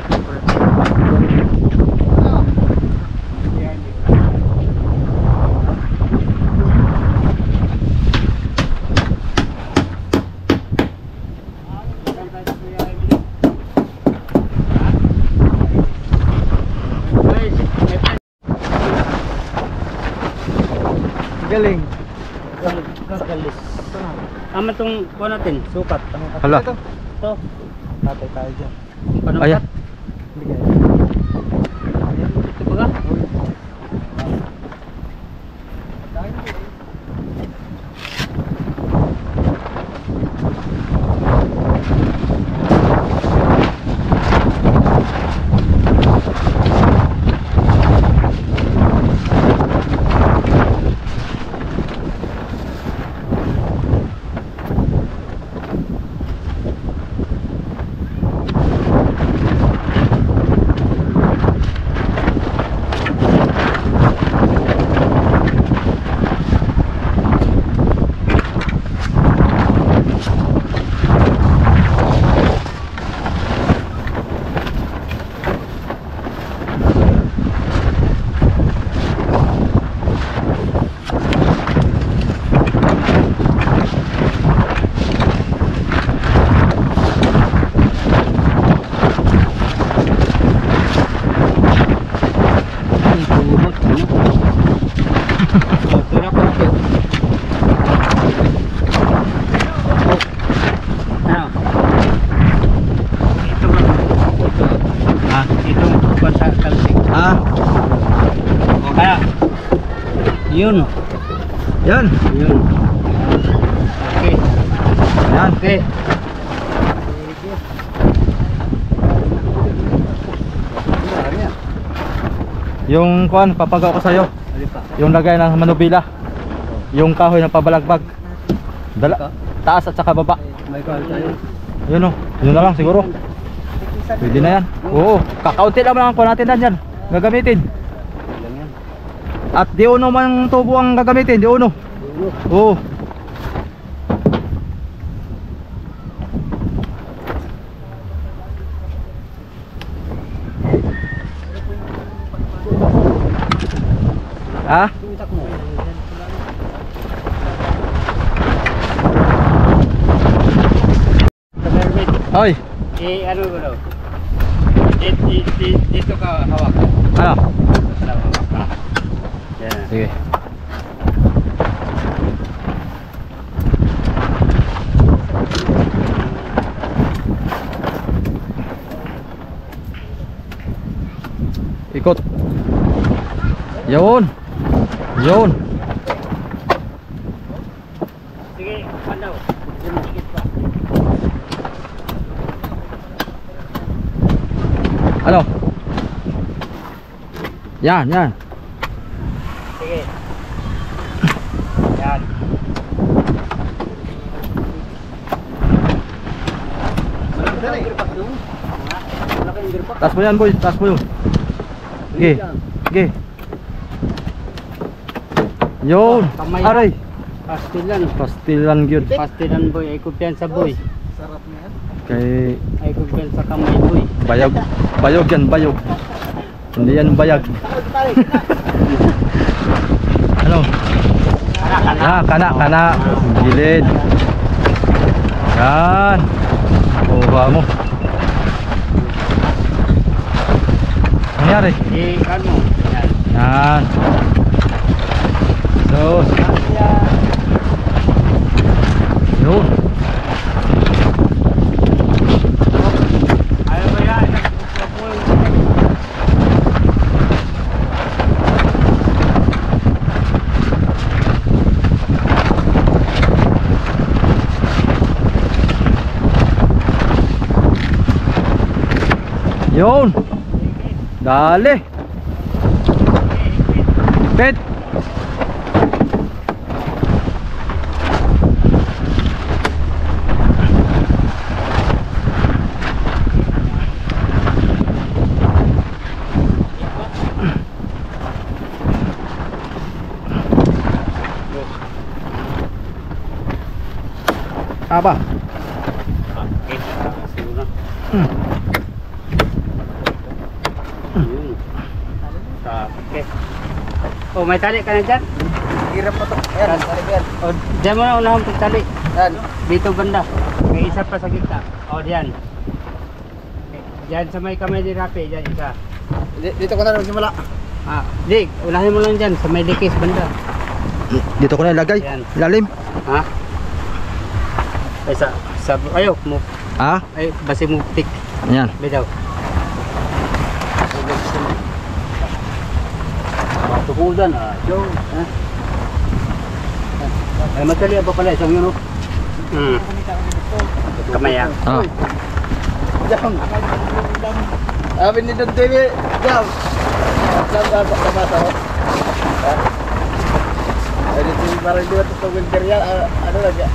Galing. Galis. Tama itong kuha natin, sukat. Hala. Ito. Tatay tayo dyan. Ayan. Ito ba ka? Yun. Yan. Yun. Okay. Yan. Okay. Yung kuan, papagaw ko sa'yo. Yung lagay ng manubila. Yung kahoy na pabalagbag. Dala, taas at saka baba. May kahoy tayo. Yun o. Yun na lang siguro. Pwede na yan. Oo. Kakaunti lang ang kuha natin yan. Gagamitin. At di uno man tubo ang gagamitin. Di uno. Oo. Ha? Oy. Ano ba daw? Dito ka hawak. Ano? Yan. Sige. Ikot. Yun. Yun. Sige, pandaw. Sikit pa. Ano? Yan, yan. Sige. Yan. Taas mo yan, boy. Taas mo yun. Sige. Sige. Yun. Kamay. Aray. Pastilan. Pastilan yun. Pastilan boy. Ay kumpiyansa boy. Sarap na yan. Kay Ay kumpiyansa kamay boy. bayog. Bayog yan, bayog. Hindi yan bayag. Ano? Kana, kana. Gilid. Yan. Kuha mo. Ano nangyari? Ikan mo. Yan. Yan. So, yun. Ayaw ba yan? Yun. Dali. Pet. Apa? Okay. Siguro na. Hmm. Yun. Okay. Oh, may tali ka na dyan? Hirap pa to. Ayan, tali yan. O, dyan mo na unahang tali. Yan. Dito banda. May isa pa sa gitna. O, dyan. Dyan sa may kamay ni Rapi, dyan isa. Dito ko na nagsimula. Ah, di, unahin mo lang dyan sa may dikis banda. Dito ko na ilagay. Yan. Lalim. Ha? Ay, ayaw mo. Ah? Ay, basi mo tik. Yan. Bitaw. Tukudan, Joe. Ha? Ay, matali pa pala isang yun, oh. Kamaya. Ah. Jam. Sabi ni Don TV, jam. Jam ba mata ho? Ay, dito parang dito sa winter yan. Ano lagi?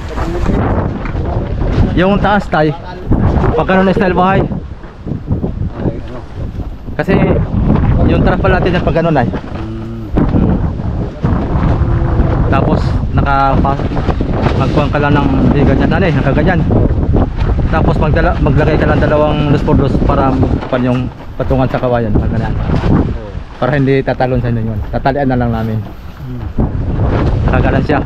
Yung taas tay. Pagkano na style bahay? Kasi yung trapal natin yung pagkano na. Tapos magkuhan ka lang ng di ganyan na nakaganyan. Tapos maglagay ka lang dalawang dos por dos para magkuhan yung patungan sa kawayan. Ganyan. Para hindi tatalon sa inyo yun. Tatalian na lang namin. Nakagalan siya.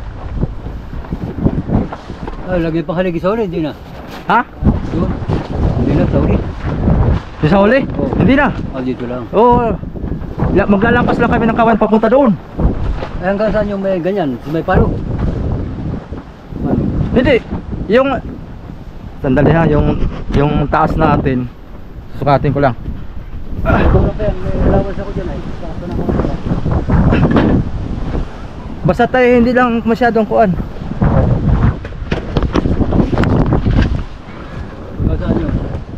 Ay, lagi pa haligi sa uli, hindi na. Ha? Yun. Hindi na sa uli. Yung sa huli? Oo. Hindi na. Dito lang. Oo. Maglalampas lang kami ng kawayan papunta doon. Ay, hanggang saan yung may ganyan? May palo? Hindi. Yung sandali ha, yung taas natin. Susukatin ko lang. Ito pa yan, may lawas ako dyan ay. Sakto na ako. Basta tayo hindi lang masyadong kuan. Hanggang saan yun?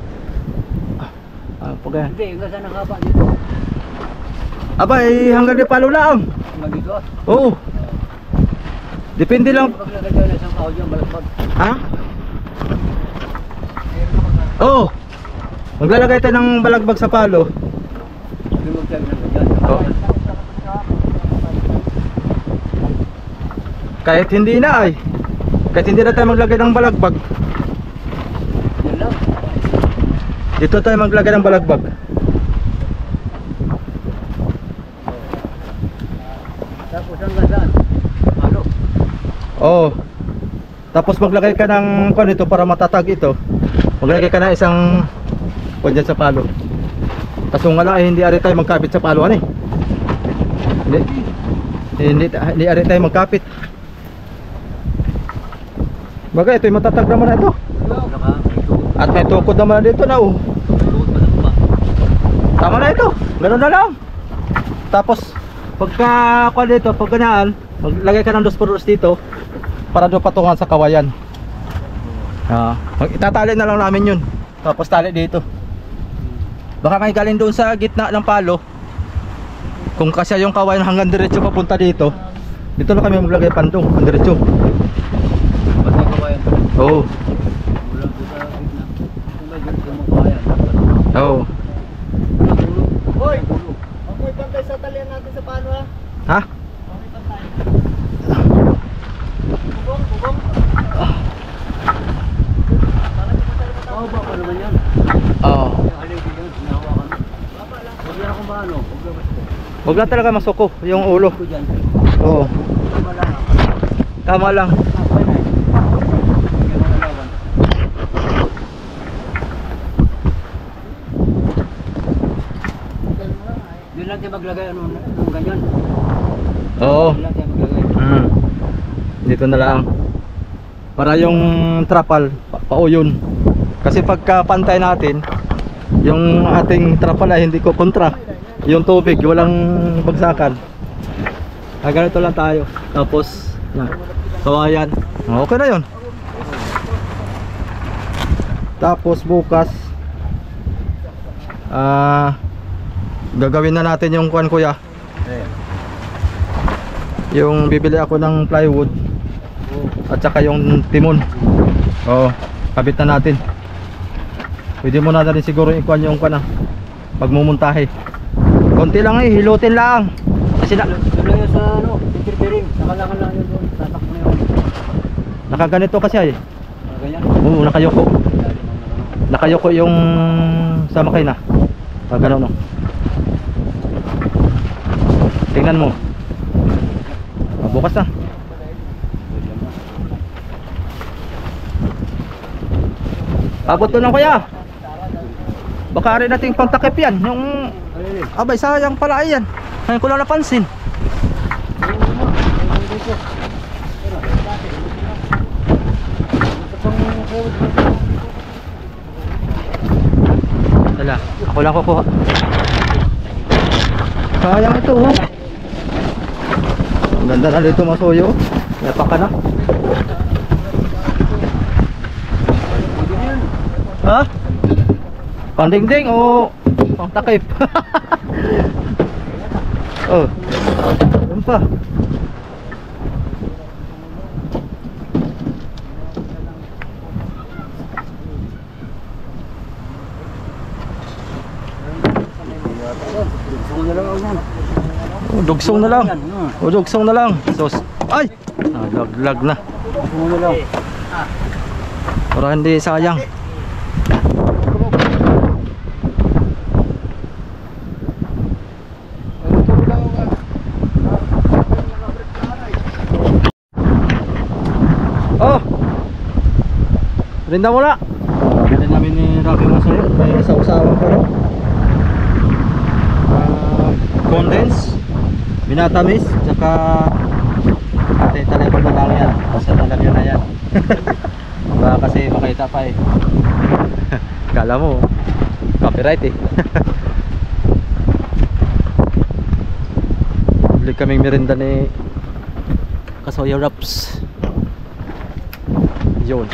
Pagka. Hindi, hanggang saan nakapa dito? Abay, hanggang di palo lang. Hanggang dito ah. Oo. Depende lang. Paglagay tayo na isang kaho dyan, balagbag. Ha? Oo. Maglalagay tayo ng balagbag sa palo. Lumag tayo ng ganyan. Oo. Kahit hindi na ay. Kahit hindi na tayo maglagay ng balagbag. Yan lang. Dito tayo maglagay ng balagbag. Tapos hanggang saan? Palo. Oo. Tapos maglagay ka ng kuan ito para matatag ito. Maglagay ka ng isang kuan dyan sa palo. Kaso nga lang hindi ari tayo magkapit sa palo ani. Hindi ari tayo magkapit. Bagay ito matatag naman na ito. At may tukod naman na dito na oh. Tama na ito. Ganun na lang. Tapos pagka kuan dito, pag ganyan, maglagay ka ng dos por dos dito para do patungan sa kawayan. Itatali na lang namin yun. Tapos tali dito. Baka may galing doon sa gitna ng palo. Kung kasya yung kawayan hanggang diretso papunta dito, dito na kami maglagay pandong, ang diretso. Basta kawayan. Oo. Wala doon sa gitna. Kung may ganito mo kawayan. Oo. Hoy! Amoy pantay sa talian natin sa pano ha? Ha? Amoy pantay. Bubong, bubong. Oo, baka naman yan. Oo. Haligi yun, hinahawakan. Huwag lang akong maano. Huwag lang basta. Huwag lang talaga masuko yung ulo. Ko dyan. Oo. Tama lang. Tama lang. Tapay na eh. Bigyan mo na lawan. Yun lang tayo maglagay ano ganyan. Oo. Yun lang tayo maglagay. Dito na lang. Para yung trapal pauyon. Kasi pagka pantay natin, yung ating trapal ay hindi ko kontra. Yung tubig walang bagsakan. Ganito lang tayo. Tapos yan. So ayan. Okay na yun. Tapos bukas Gagawin na natin yung kuan kuya. Yung bibili ako ng plywood at saka yung timon. Oo, kabit na natin. Pwede mo na rin siguro ikuan yung kuan pagmumuntahe. Konti lang hilutin lang. Kasi Doon lang yun sa ano, picture bearing. Nakalangan lang yun doon. Tatak mo yun. nakaganito kasi ay. Ganyan. Oo, nakayoko. Nakayoko yung sa makina. Gano'n no. Tingnan mo. Bukas na. Abot to lang kuya. Baka rin nating pangtakip yan. Yung abay sayang pala yan. Ngayon ko lang napansin. Wala, ako lang kukuha. Sayang ito oh. Ang ganda na dito masuyo. Yapak ka na. Ha? Pandingding o pangtakip? Oh. Ano pa? Oh, dugsong na lang. Oh, dugsong na lang. Sos. Ay! Nalaglag na. Dugsong na lang. Para hindi sayang. Oh! Rinda mula. Ganda namin ni Rocky Masoyo. May sausawan pa rin. Condense, minatamis, tsaka ate talipod na lang yan. Basta talagyan na yan. Baka kasi makita pa eh. Kala mo copyright eh. Bili kaming merinda ni Kasoya Wraps. Yun.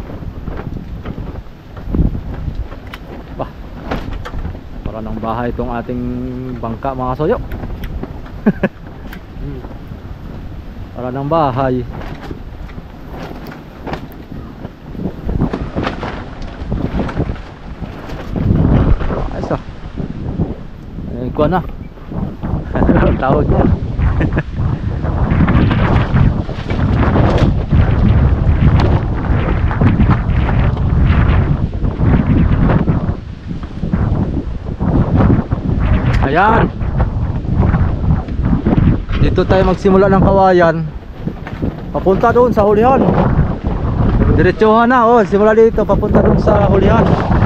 Bah, para ng bahay itong ating bangka mga soyo. Para ng bahay. Ayos ah. Eh, kuha na. Ang tawag niya. Ayan. Dito tayo magsimula ng kawayan. Papunta doon sa hulihan. Diretsuhan na, oh, simula dito papunta doon sa hulihan.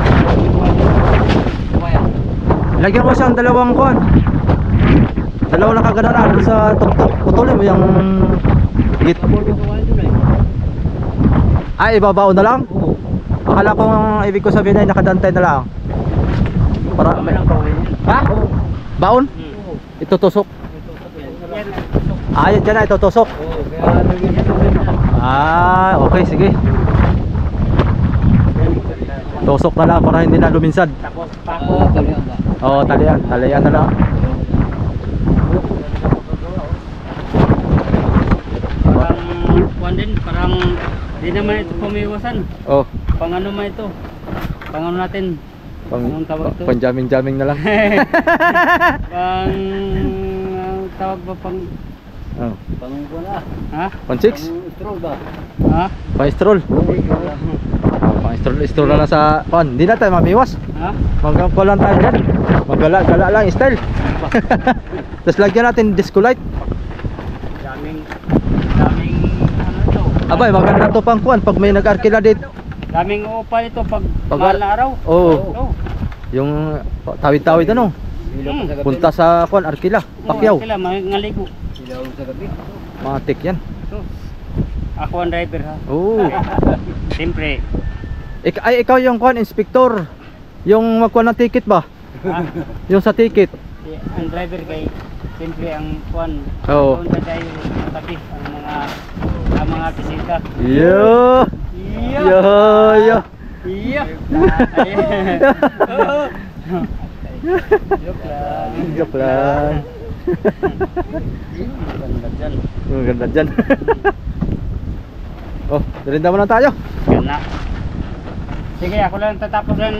Lagyan mo siyang dalawang kuan. Dalawang nakaganaran doon sa tuktok. Putulin mo yung git. Ay, ibabaon na lang? Akala kong ibig ko sabihin ay nakadantay na lang. Para ha? Baon? Itutusok. Ayun dyan na, itutusok. Ah, okay, sige. Tusok na lang para hindi na luminsad. Oo, talian. Talian na lang. Parang parang di naman ito pumiwasan. Oh, Pang ano man ito? Pang ano natin? Anong tawag ito? Pang-jamming-jamming na lang. Pang tawag ba pang Oh, Pang wala. ha? pang-chicks? Stroll ba? Ha? Pang-stroll. Pang-stroll na lang sa pan. Hindi na tayo mamiwas. Ha? Hanggang ko lang tayo dyan. Magala-gala lang style. Tapos lagyan natin disco light. Daming ano ito? Abay, maganda to pang kuan pag may nag-arkila dito. Daming upa ito pag Pag- mahal na araw. Oo. Oh. Yung tawid-tawid ano. Ilaw pa sa gabi. Punta sa kuan arkila, Pacquiao. Sila ngaligo. Ilaw sa gabi. Matik yan. Ito. Ako ang driver ha. Oo. Siyempre. Ay ikaw yung kuan inspector. Yung magkuan ng ticket ba? Ha? Yung sa ticket. Ang driver kay siyempre ang kuan. Oo. Doon na tayo tabi ang mga bisita. Yo. Yo. Iya. Joke lang. Joke lang. Ganda dyan. Ang ganda dyan. Oh, merinda muna tayo. Ganda. Sige, ako lang tatapos yan.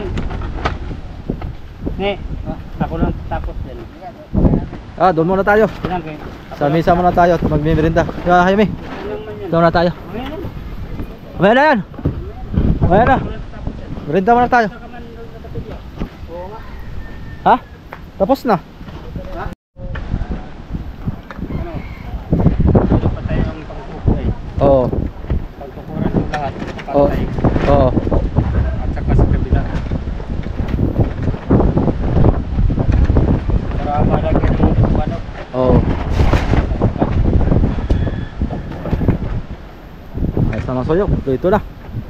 Ne, ako lang tatapos yan. Ah, doon muna tayo. Yan, okay. Sa misa muna tayo at magmimerinda. Yeah, Jaime, doon muna tayo. Mamaya na yan. Mamaya na. Merinda muna tayo. Ha? Tapos na. Patay ang pangkukulay. Oo. Pagkukuran ng lahat. Oo. Patay. Oo. At saka sa kabila. Para malagyan ng ano. Oo. Ayos na masuyok. Ito na.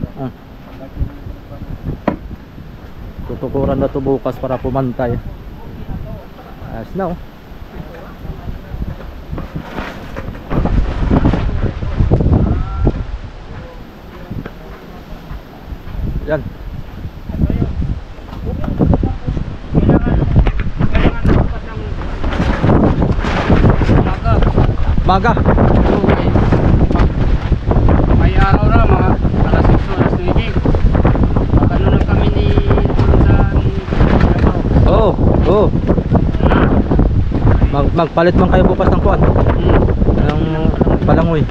Tutukuran na ito bukas para pumantay. Ayos na oh. Yan. Maga. May araw na mga alas 6 alas 9. Magano na kami ni Oo. Oo. Magpalit man kayo bukas ng kuwan. Ng palangoy.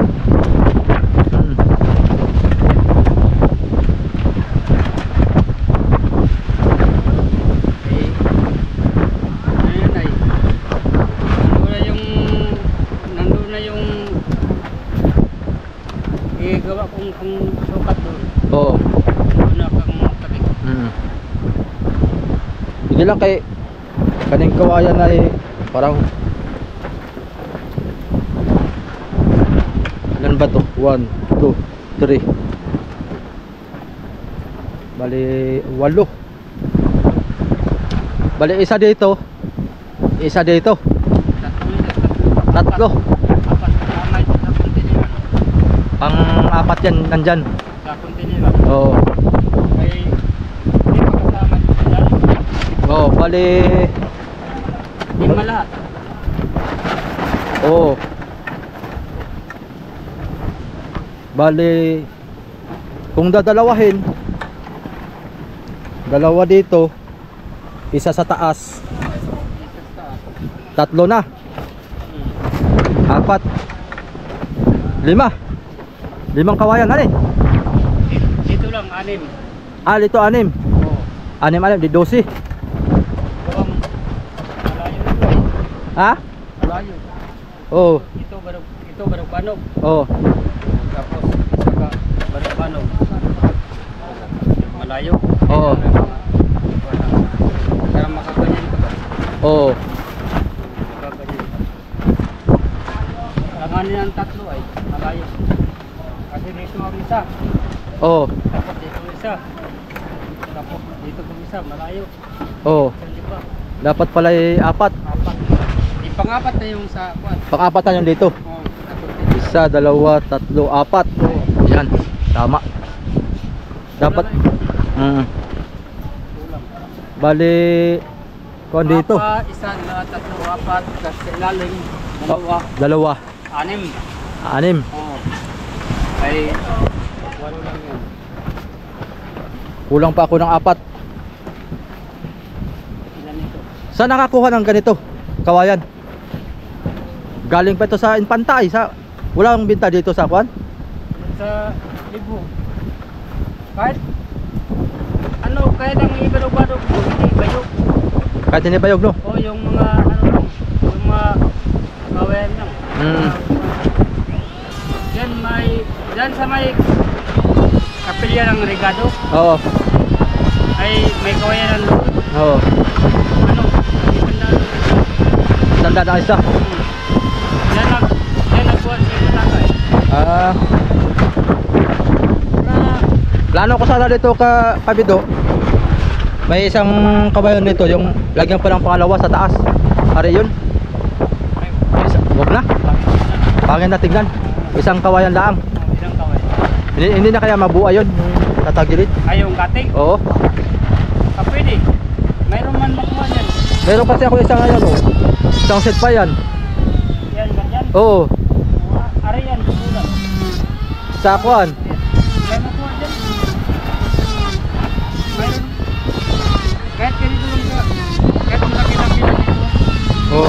gawa kong sukat doon. Oo. Doon na kang tabi. Sige lang kay kaning kawayan ay parang ilan ba to? 1, 2, 3 bali 8 bali isa dito tatlo Apat. May sa container. pang apat yan nandyan. Sa container. Oo. May hindi pa kasama dyan. Oo, bali Lima lahat. oo. Bali kung dadalawahin dalawa dito, isa sa taas, tatlo na, apat, limang kawayan ano eh? Dito lang, 6. Ah, dito 6 Oo. 6 di 12. Gawang malayo ito eh. Ha? Malayo. Oo. Ito barog panog. Oo. Tapos saka barog panog. Malayo. Oo. Kaya makaganyan ka ba? Oo. Makaganyan ka. Langanin ang tatlo ay malayo. Kasi dito ang isa. Oo. Tapos dito ang isa. Tapos dito ang isa. Malayo. Oo. Hindi pa. Dapat pala ay 4. 4. Ipang-apat na yung sa kwan. Pang-4 na yung dito. Oo. Tapos dito. 1, 2, 3, 4. Yan, tama. Dapat Kulang. bali kuan dito. Papa, isa, dalawa, tatlo, apat. Kasi sa ilalim. Dalawa. 6. 6. Oo. Ay, walo lang yan. Kulang pa ako ng 4. Ilan ito? Saan nakakuha ng ganito? Kawayan. Galing pa ito sa Infanta ay sa walang binta dito sa kuan? Sa Libo. Kahit ano, kahit ang ibarog-barog mo, hindi bayog. Kahit hindi bayog no? O yung mga ano lang, yung mga kawayan lang. Yan sa may kapilya ng Rigado Oo. ay may kawayan ng loob. Oo. Ano, Tanda na isa. yan nagbuhat sa tatay. Ah, plano ko sana dito ka Kabido. May isang kabayon dito yung lagyan pa ng pangalawa sa taas. Pare yun. Wag na. Pangin na tignan. Isang kawayan lang. Isang kawayan. Hindi na kaya mabuo yun yung tatagilid. Ay, yung kating? Oo. Pwede. Mayroon man makuha niyan. Meron kasi ako isang ayan oh. Isang set pa yan. Yan, ganyan. Oo. Ari yan, bulan. Sa kuan. May makuha dyan. Mayroon. Kahit ganito lang ka. Kahit malaki-laki lang dito. Oo.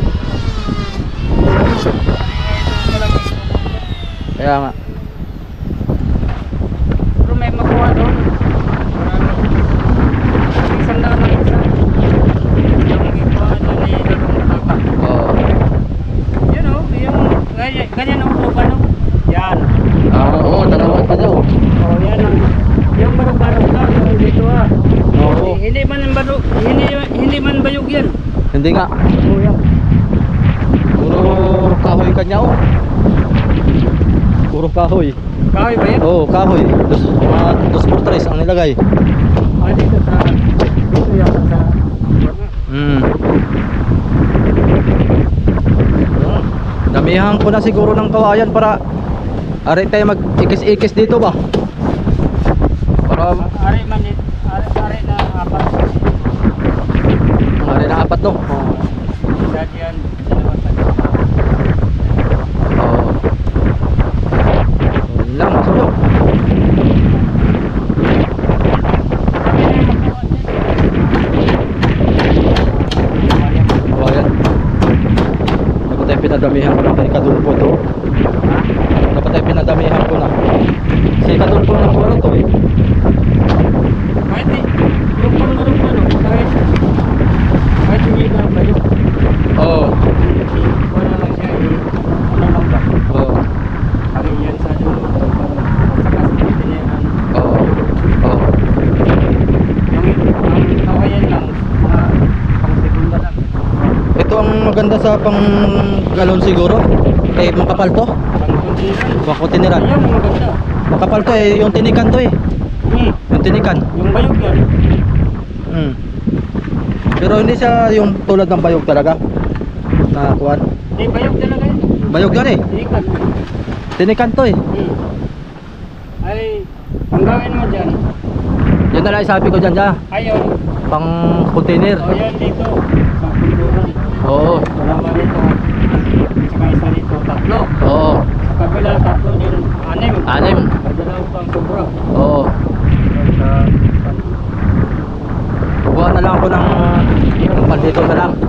Kaya nga. Pero may makuha doon. Isang daan na isa. Yung iba doon ay dalawang tata. Oo. Yun o, yung ganyan ang upa no? Yan. Oo, tanawan pa daw. Oh, yan ang yung barog-barog na dito ah. Oo. Hindi man barog, hindi man bayog yan. Hindi nga. Oh, yan. Puro kahoy kanya oh. Puro kahoy. Kahoy ba yan? Oo, kahoy. Mga 2x3 ang nilagay. Ah, dito yata sa Damihan ko na siguro ng kawayan para ari tayo mag-ikis-ikis dito ba? Para Ari man din, ari na apat. ari na apat no? Dati yan, dalawa pa. Oo. Yun lang, masulok. Kawayan. Dapat tayo pinadamihan ko na kay Kadulpo to. Dapat tayo pinadamihan ko na. Si Kadulpo na ko to eh. Kahit yung pangurong kahit hindi na bayog. Oo. Wala lang siya ano lang ba? Oo. Ari yan sa dulo. Saka sa pilihan. Oo. Oo. Yung kawayan lang, pang segunda lang. Ito ang maganda sa pang galon siguro. Kay makapal to. Pang kundiran. Baka tiniran. Ayan, mga ganda. Makapal to eh, yung tinikan to eh. Yung tinikan. Yung bayog yan. Pero hindi siya yung tulad ng bayog talaga. Na kuwan. Hindi, bayog talaga yan. Bayog yan eh. Tinikan. Tinikan to eh. Ay, ang gawin mo dyan, Yan na lang sabi ko dyan dyan. ayaw. Pang container. O yan dito, sa pinturan. Oo. Dalawa rito. Saka isa rito, tatlo. Oo. Sa kabila, tatlo din, anim. Anim. May dalawa pang sobra. Oo. Kuha na lang ako ng pandito na lang.